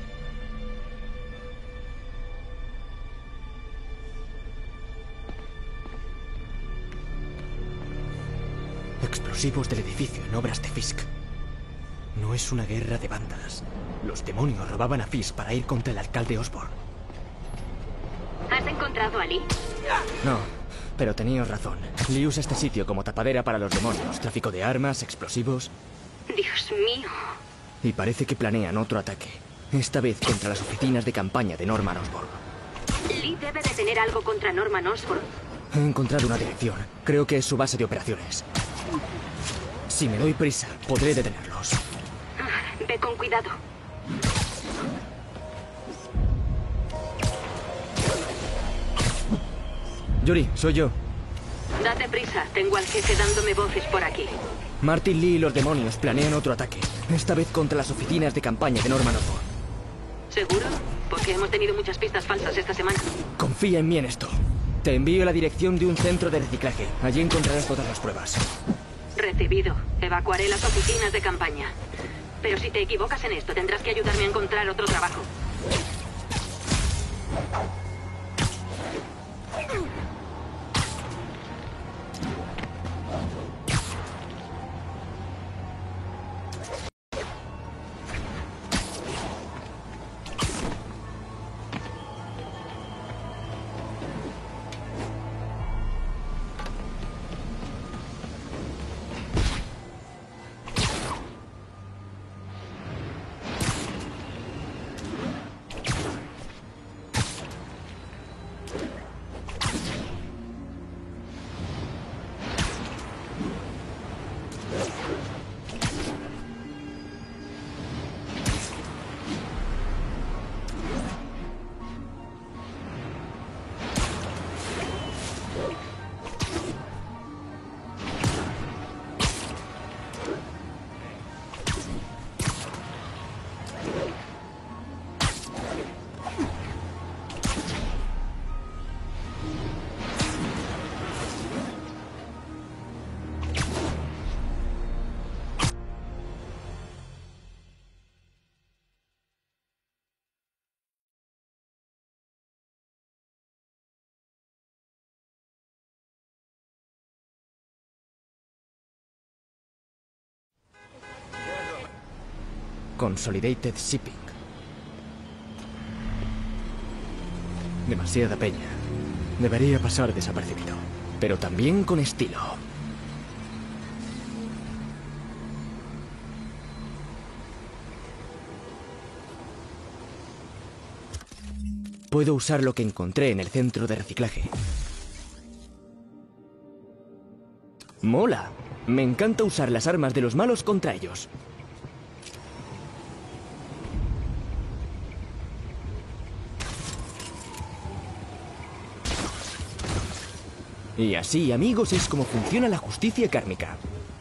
Explosivos del edificio en obras de Fisk. No es una guerra de bandas. Los demonios robaban a Fisk para ir contra el alcalde Osborn. ¿Has encontrado a Lee? No, pero teníais razón. Lee usa este sitio como tapadera para los demonios. Tráfico de armas, explosivos. Dios mío. Y parece que planean otro ataque. Esta vez contra las oficinas de campaña de Norman Osborn. Lee Lee debe de tener algo contra Norman Osborn. He encontrado una dirección. Creo que es su base de operaciones. Si me doy prisa, podré detenerlos. Ah, ve con cuidado. Yuri, soy yo. Date prisa, tengo al jefe dándome voces por aquí. Martin Lee y los demonios planean otro ataque. Esta vez contra las oficinas de campaña de Norman Osborn. ¿Seguro? Porque hemos tenido muchas pistas falsas esta semana. Confía en mí en esto. Te envío la dirección de un centro de reciclaje. Allí encontrarás todas las pruebas. Recibido. Evacuaré las oficinas de campaña. Pero si te equivocas en esto, tendrás que ayudarme a encontrar otro trabajo. Consolidated Shipping. Demasiada peña. Debería pasar desapercibido. Pero también con estilo. Puedo usar lo que encontré en el centro de reciclaje. Mola. Me encanta usar las armas de los malos contra ellos. Y así, amigos, es como funciona la justicia kármica.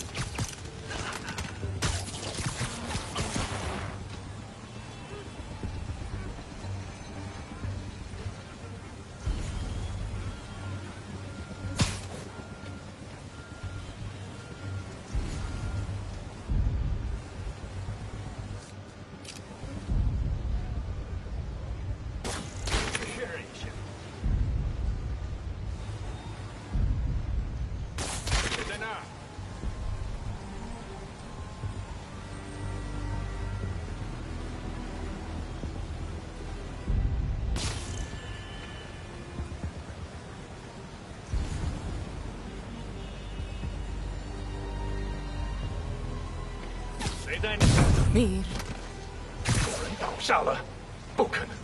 Dormir. 人倒下了，不可能！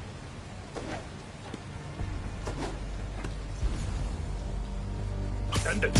等等，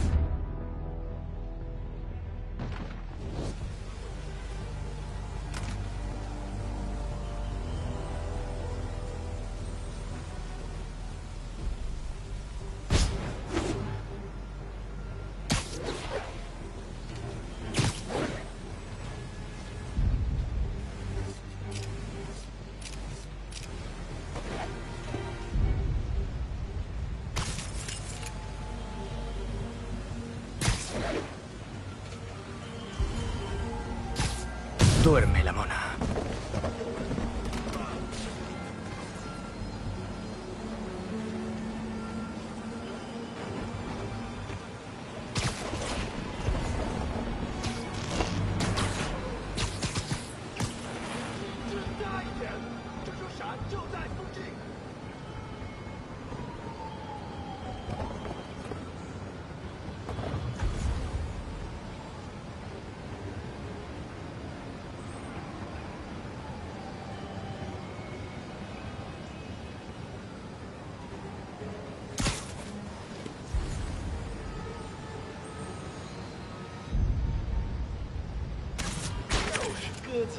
Duerme la mona. 子。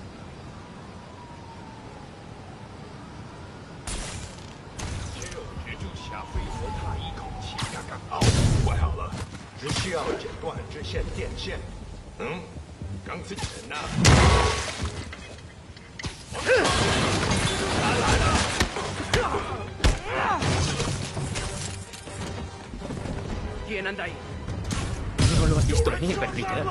肌肉蜘蛛侠飞河塔一口气刚刚熬，怪好了，只需要剪断支线电线。嗯，钢丝城呢？他来了！ ¿Quién anda ahí? No lo has visto venir, pero literal.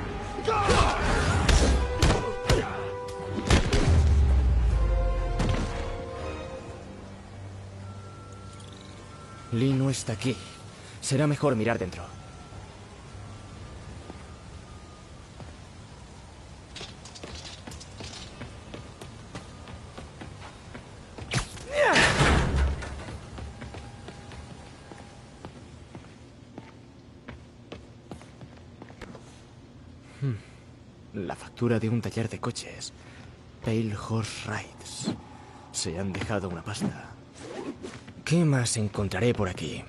Lee no está aquí. Será mejor mirar dentro. La factura de un taller de coches. Pale Horse Rides. Se han dejado una pasta. ¿Qué más encontraré por aquí?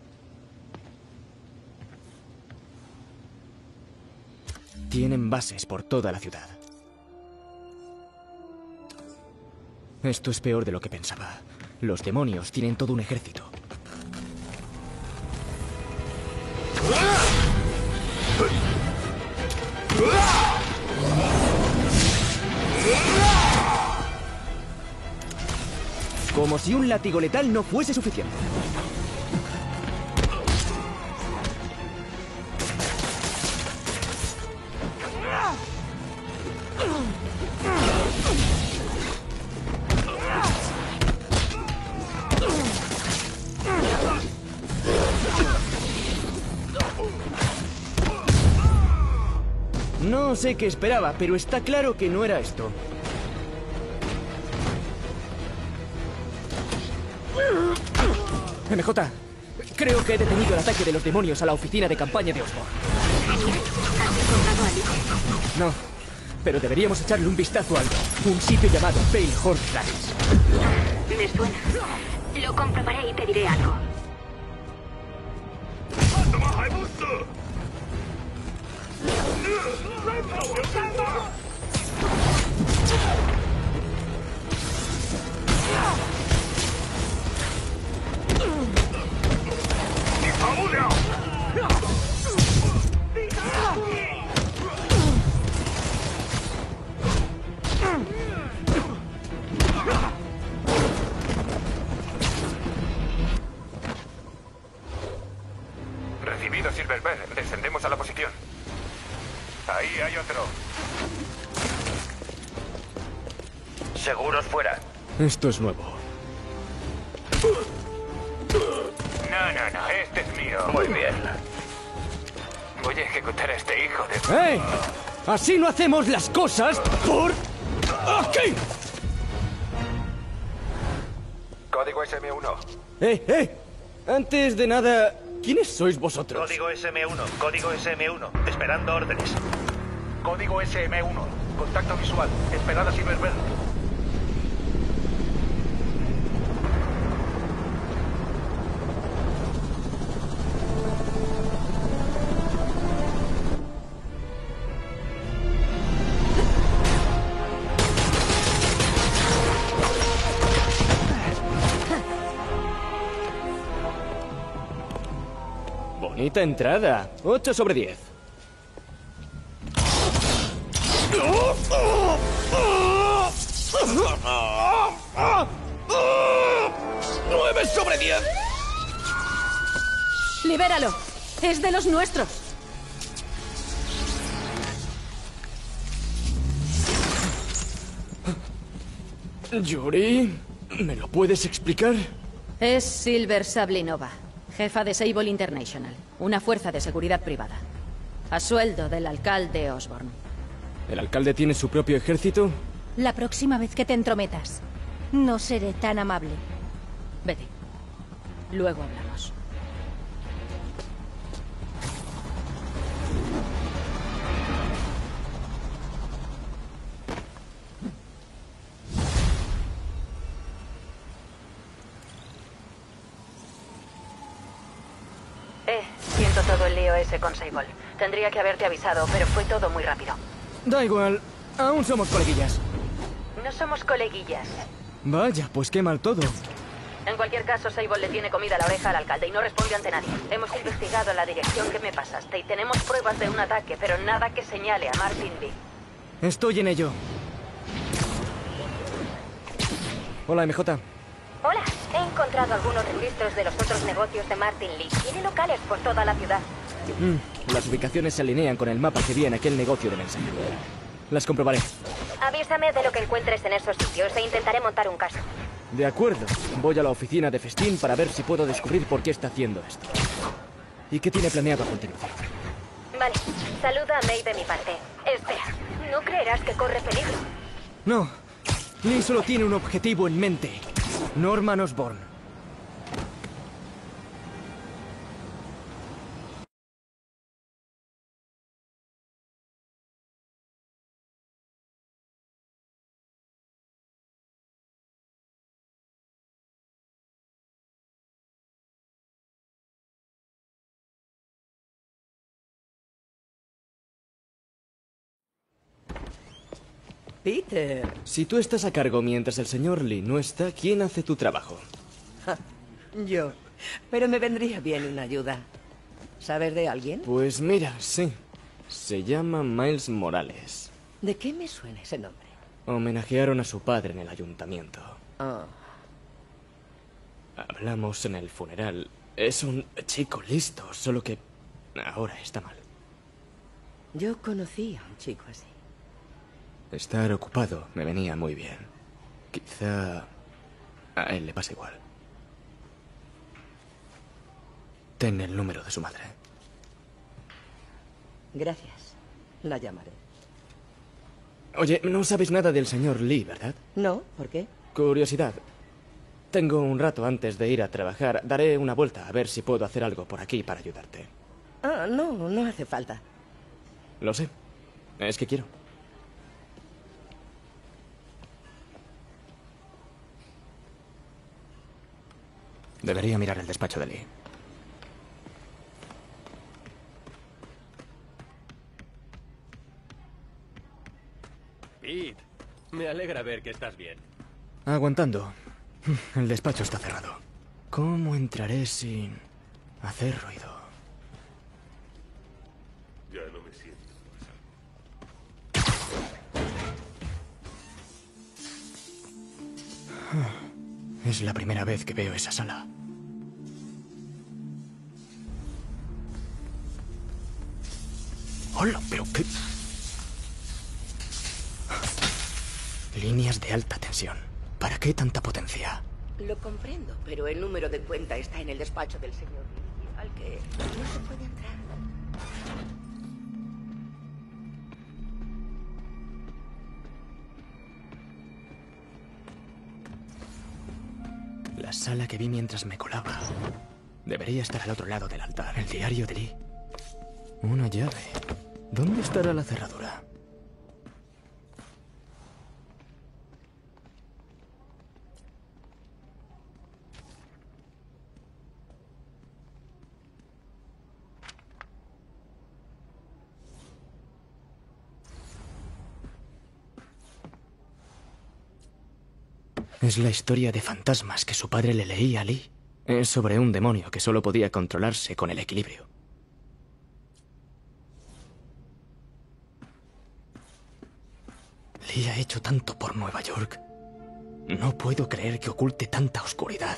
Tienen bases por toda la ciudad. Esto es peor de lo que pensaba. Los demonios tienen todo un ejército. Como si un látigo letal no fuese suficiente. No sé qué esperaba, pero está claro que no era esto. M J, creo que he detenido el ataque de los demonios a la oficina de campaña de Osborn. ¿Has encontrado a Lee? No, pero deberíamos echarle un vistazo a algo. Un sitio llamado Pale Horse Rides. Me suena. Lo comprobaré y te diré algo. Recibido, Silverberg. Descendemos a la posición. Ahí hay otro. Seguros fuera. Esto es nuevo. No, no, no. Este es mío. Muy bien. Voy a ejecutar a este hijo de... ¡Eh! Así no hacemos las cosas por... aquí. Código S M uno. ¡Eh, eh! Antes de nada, ¿quiénes sois vosotros? Código S M uno. Código S M uno. Esperando órdenes. Código S M uno. Contacto visual. Esperad a Silverberg. Bonita entrada. ocho sobre diez. nueve sobre diez. ¡Libéralo! ¡Es de los nuestros! Yuri, ¿me lo puedes explicar? Es Silver Sablinova, jefa de Sable International, una fuerza de seguridad privada. A sueldo del alcalde Osborn. ¿El alcalde tiene su propio ejército? La próxima vez que te entrometas, no seré tan amable. Vete. Luego hablamos. Eh, siento todo el lío ese con Sable. Tendría que haberte avisado, pero fue todo muy rápido. Da igual. Aún somos coleguillas. No somos coleguillas. Vaya, pues qué mal todo. En cualquier caso, Sable le tiene comida a la oreja al alcalde y no responde ante nadie. Hemos investigado la dirección que me pasaste y tenemos pruebas de un ataque, pero nada que señale a Martin Lee. Estoy en ello. Hola, M J. Hola, he encontrado algunos registros de los otros negocios de Martin Lee. Tiene locales por toda la ciudad. Mm, las ubicaciones se alinean con el mapa que vi en aquel negocio de mensaje. Las comprobaré. Avísame de lo que encuentres en esos sitios e intentaré montar un caso. De acuerdo. Voy a la oficina de Festín para ver si puedo descubrir por qué está haciendo esto. ¿Y qué tiene planeado a continuación? Vale, saluda a May de mi parte. Espera, ¿no creerás que corre peligro? No. Lee solo tiene un objetivo en mente. Norman Osborn. Peter. Si tú estás a cargo mientras el señor Lee no está, ¿quién hace tu trabajo? Ja, yo. Pero me vendría bien una ayuda. ¿Sabes de alguien? Pues mira, sí. Se llama Miles Morales. ¿De qué me suena ese nombre? Homenajearon a su padre en el ayuntamiento. Oh. Hablamos en el funeral. Es un chico listo, solo que ahora está mal. Yo conocí a un chico así. Estar ocupado me venía muy bien. Quizá a él le pasa igual. Ten el número de su madre. Gracias. La llamaré. Oye, no sabes nada del señor Lee, ¿verdad? No, ¿por qué? Curiosidad. Tengo un rato antes de ir a trabajar. Daré una vuelta a ver si puedo hacer algo por aquí para ayudarte. Ah, no, no hace falta. Lo sé. Es que quiero. Debería mirar el despacho de Lee. Pete, me alegra ver que estás bien. Aguantando. El despacho está cerrado. ¿Cómo entraré sin hacer ruido? Ya no me siento. Es la primera vez que veo esa sala. ¡Hola! ¿Pero qué? Líneas de alta tensión. ¿Para qué tanta potencia? Lo comprendo, pero el número de cuenta está en el despacho del señor Lee, al que no se puede entrar. La sala que vi mientras me colaba. Debería estar al otro lado del altar. El diario de Lee. Una llave. ¿Dónde estará la cerradura? Es la historia de fantasmas que su padre le leía a Lee. Es sobre un demonio que solo podía controlarse con el equilibrio. Lee ha hecho tanto por Nueva York. No puedo creer que oculte tanta oscuridad.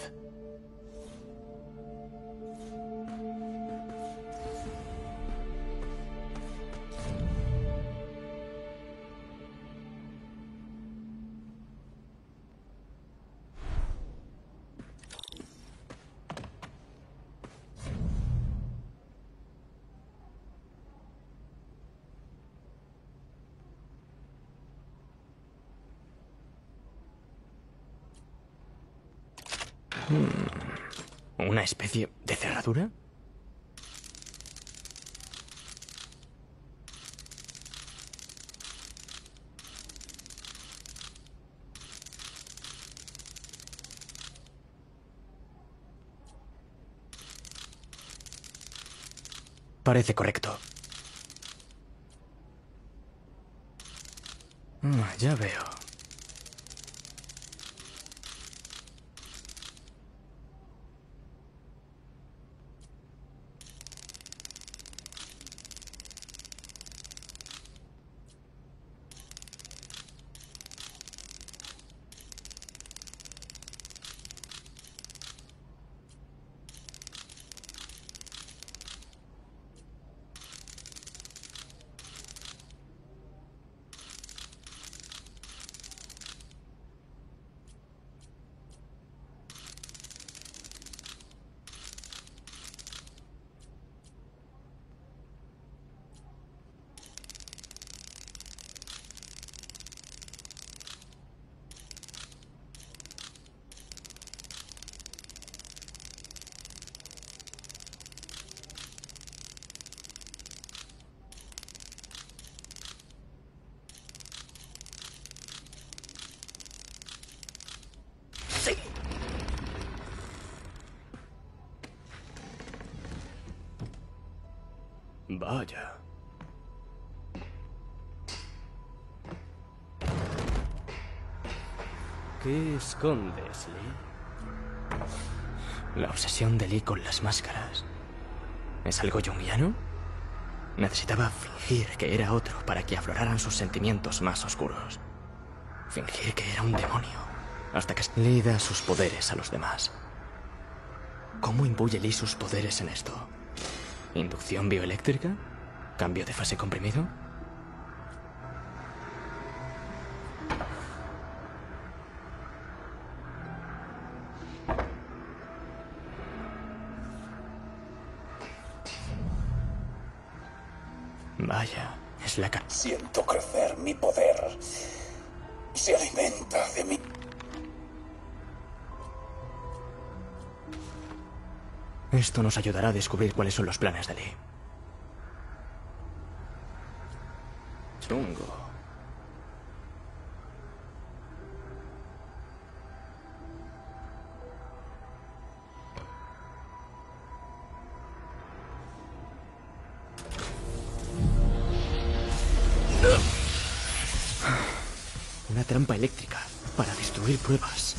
¿Una especie de cerradura? Parece correcto. Ah, ya veo. Vaya. ¿Qué escondes, Lee? La obsesión de Lee con las máscaras. ¿Es algo junguiano? Necesitaba fingir que era otro para que afloraran sus sentimientos más oscuros. Fingir que era un demonio, hasta que Lee da sus poderes a los demás. ¿Cómo imbuye Lee sus poderes en esto? ¿Inducción bioeléctrica? ¿Cambio de fase comprimido? Vaya, es la cara. Siento crecer mi poder. Se alimenta de mí. Esto nos ayudará a descubrir cuáles son los planes de Lee. Chungo. Una trampa eléctrica para destruir pruebas.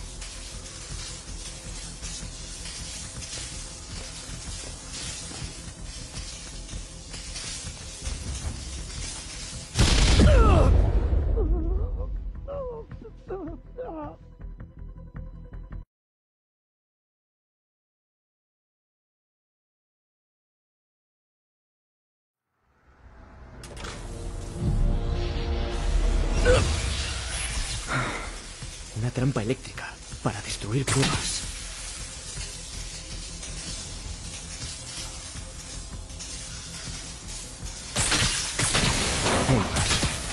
Una trampa eléctrica para destruir pruebas. Uno más.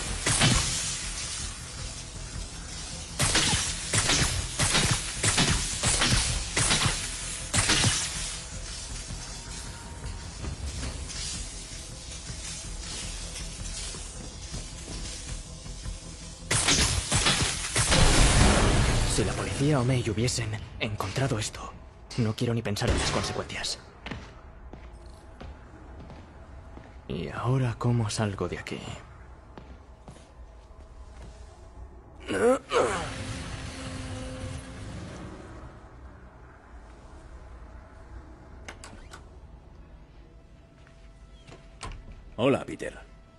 Si la policía o May hubiesen encontrado esto, no quiero ni pensar en las consecuencias. ¿Y ahora cómo salgo de aquí? Hola, Peter.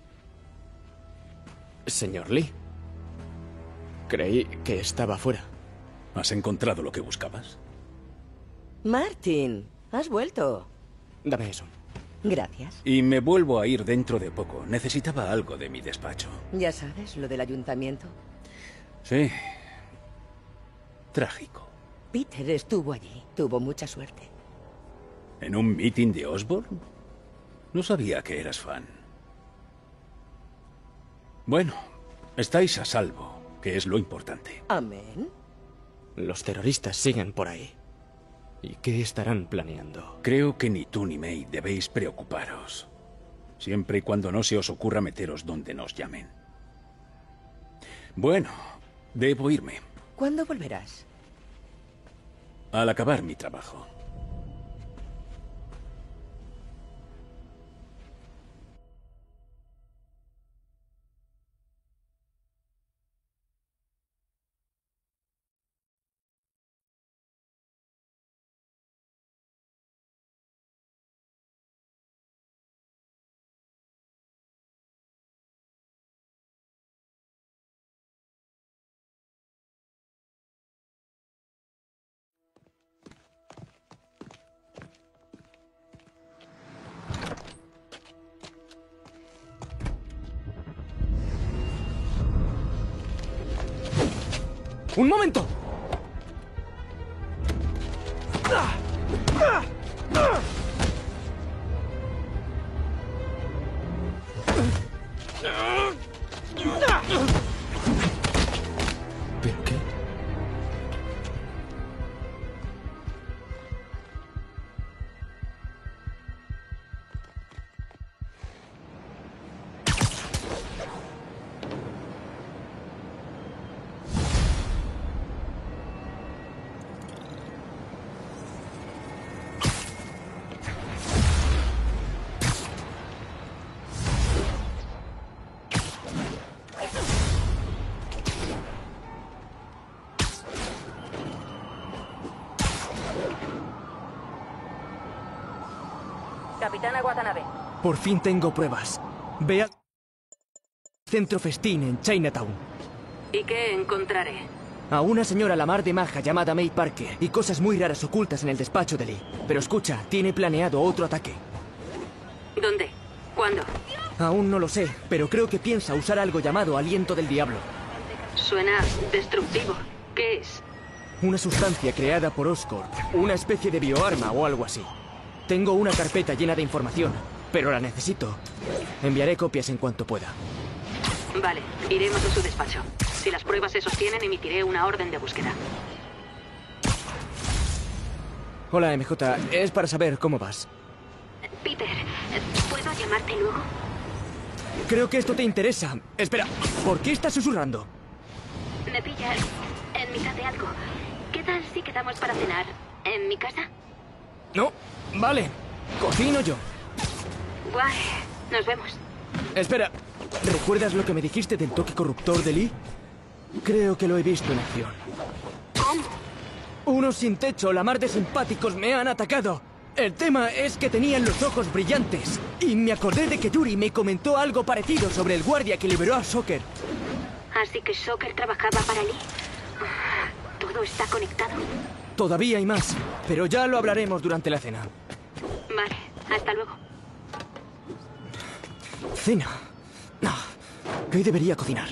Señor Lee. Creí que estaba fuera. ¿Has encontrado lo que buscabas? Martin, has vuelto. Dame eso. Gracias. Y me vuelvo a ir dentro de poco. Necesitaba algo de mi despacho. Ya sabes, lo del ayuntamiento. Sí. Trágico. Peter estuvo allí. Tuvo mucha suerte. ¿En un meeting de Osborn? No sabía que eras fan. Bueno, estáis a salvo, que es lo importante. Amén. Los terroristas siguen por ahí. ¿Y qué estarán planeando? Creo que ni tú ni May debéis preocuparos. Siempre y cuando no se os ocurra meteros donde nos llamen. Bueno, debo irme. ¿Cuándo volverás? Al acabar mi trabajo. ¡Un momento! ¿Pero qué? Capitana Watanabe. Por fin tengo pruebas. Ve al centro festín en Chinatown. ¿Y qué encontraré? A una señora la mar de maja llamada May Parker y cosas muy raras ocultas en el despacho de Lee. Pero escucha, tiene planeado otro ataque. ¿Dónde? ¿Cuándo? Aún no lo sé, pero creo que piensa usar algo llamado aliento del diablo. Suena destructivo. ¿Qué es? Una sustancia creada por Oscorp. Una especie de bioarma o algo así. Tengo una carpeta llena de información, pero la necesito. Enviaré copias en cuanto pueda. Vale, iremos a su despacho. Si las pruebas se sostienen, emitiré una orden de búsqueda. Hola, M J. Es para saber cómo vas. Peter, ¿puedo llamarte luego? Creo que esto te interesa. Espera, ¿por qué estás susurrando? Me pillas en mitad de algo. ¿Qué tal si quedamos para cenar en mi casa? No, vale. Cocino yo. Guay, nos vemos. Espera, ¿recuerdas lo que me dijiste del toque corruptor de Lee? Creo que lo he visto en acción. ¿Cómo? Unos sin techo, la mar de simpáticos, me han atacado. El tema es que tenían los ojos brillantes. Y me acordé de que Yuri me comentó algo parecido sobre el guardia que liberó a Shocker. Así que Shocker trabajaba para Lee. ¿Todo está conectado? Todavía hay más, pero ya lo hablaremos durante la cena. Vale, hasta luego. ¿Cena? No, hoy debería cocinar.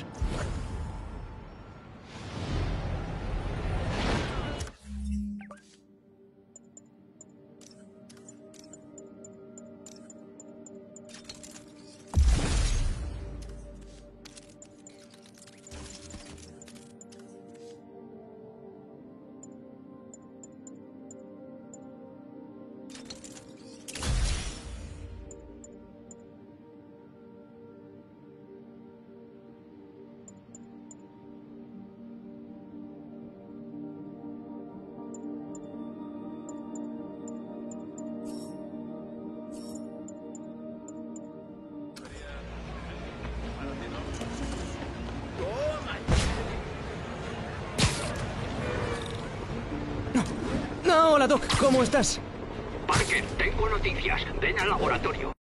No, hola Doc, ¿cómo estás? Parker, tengo noticias. Ven al laboratorio.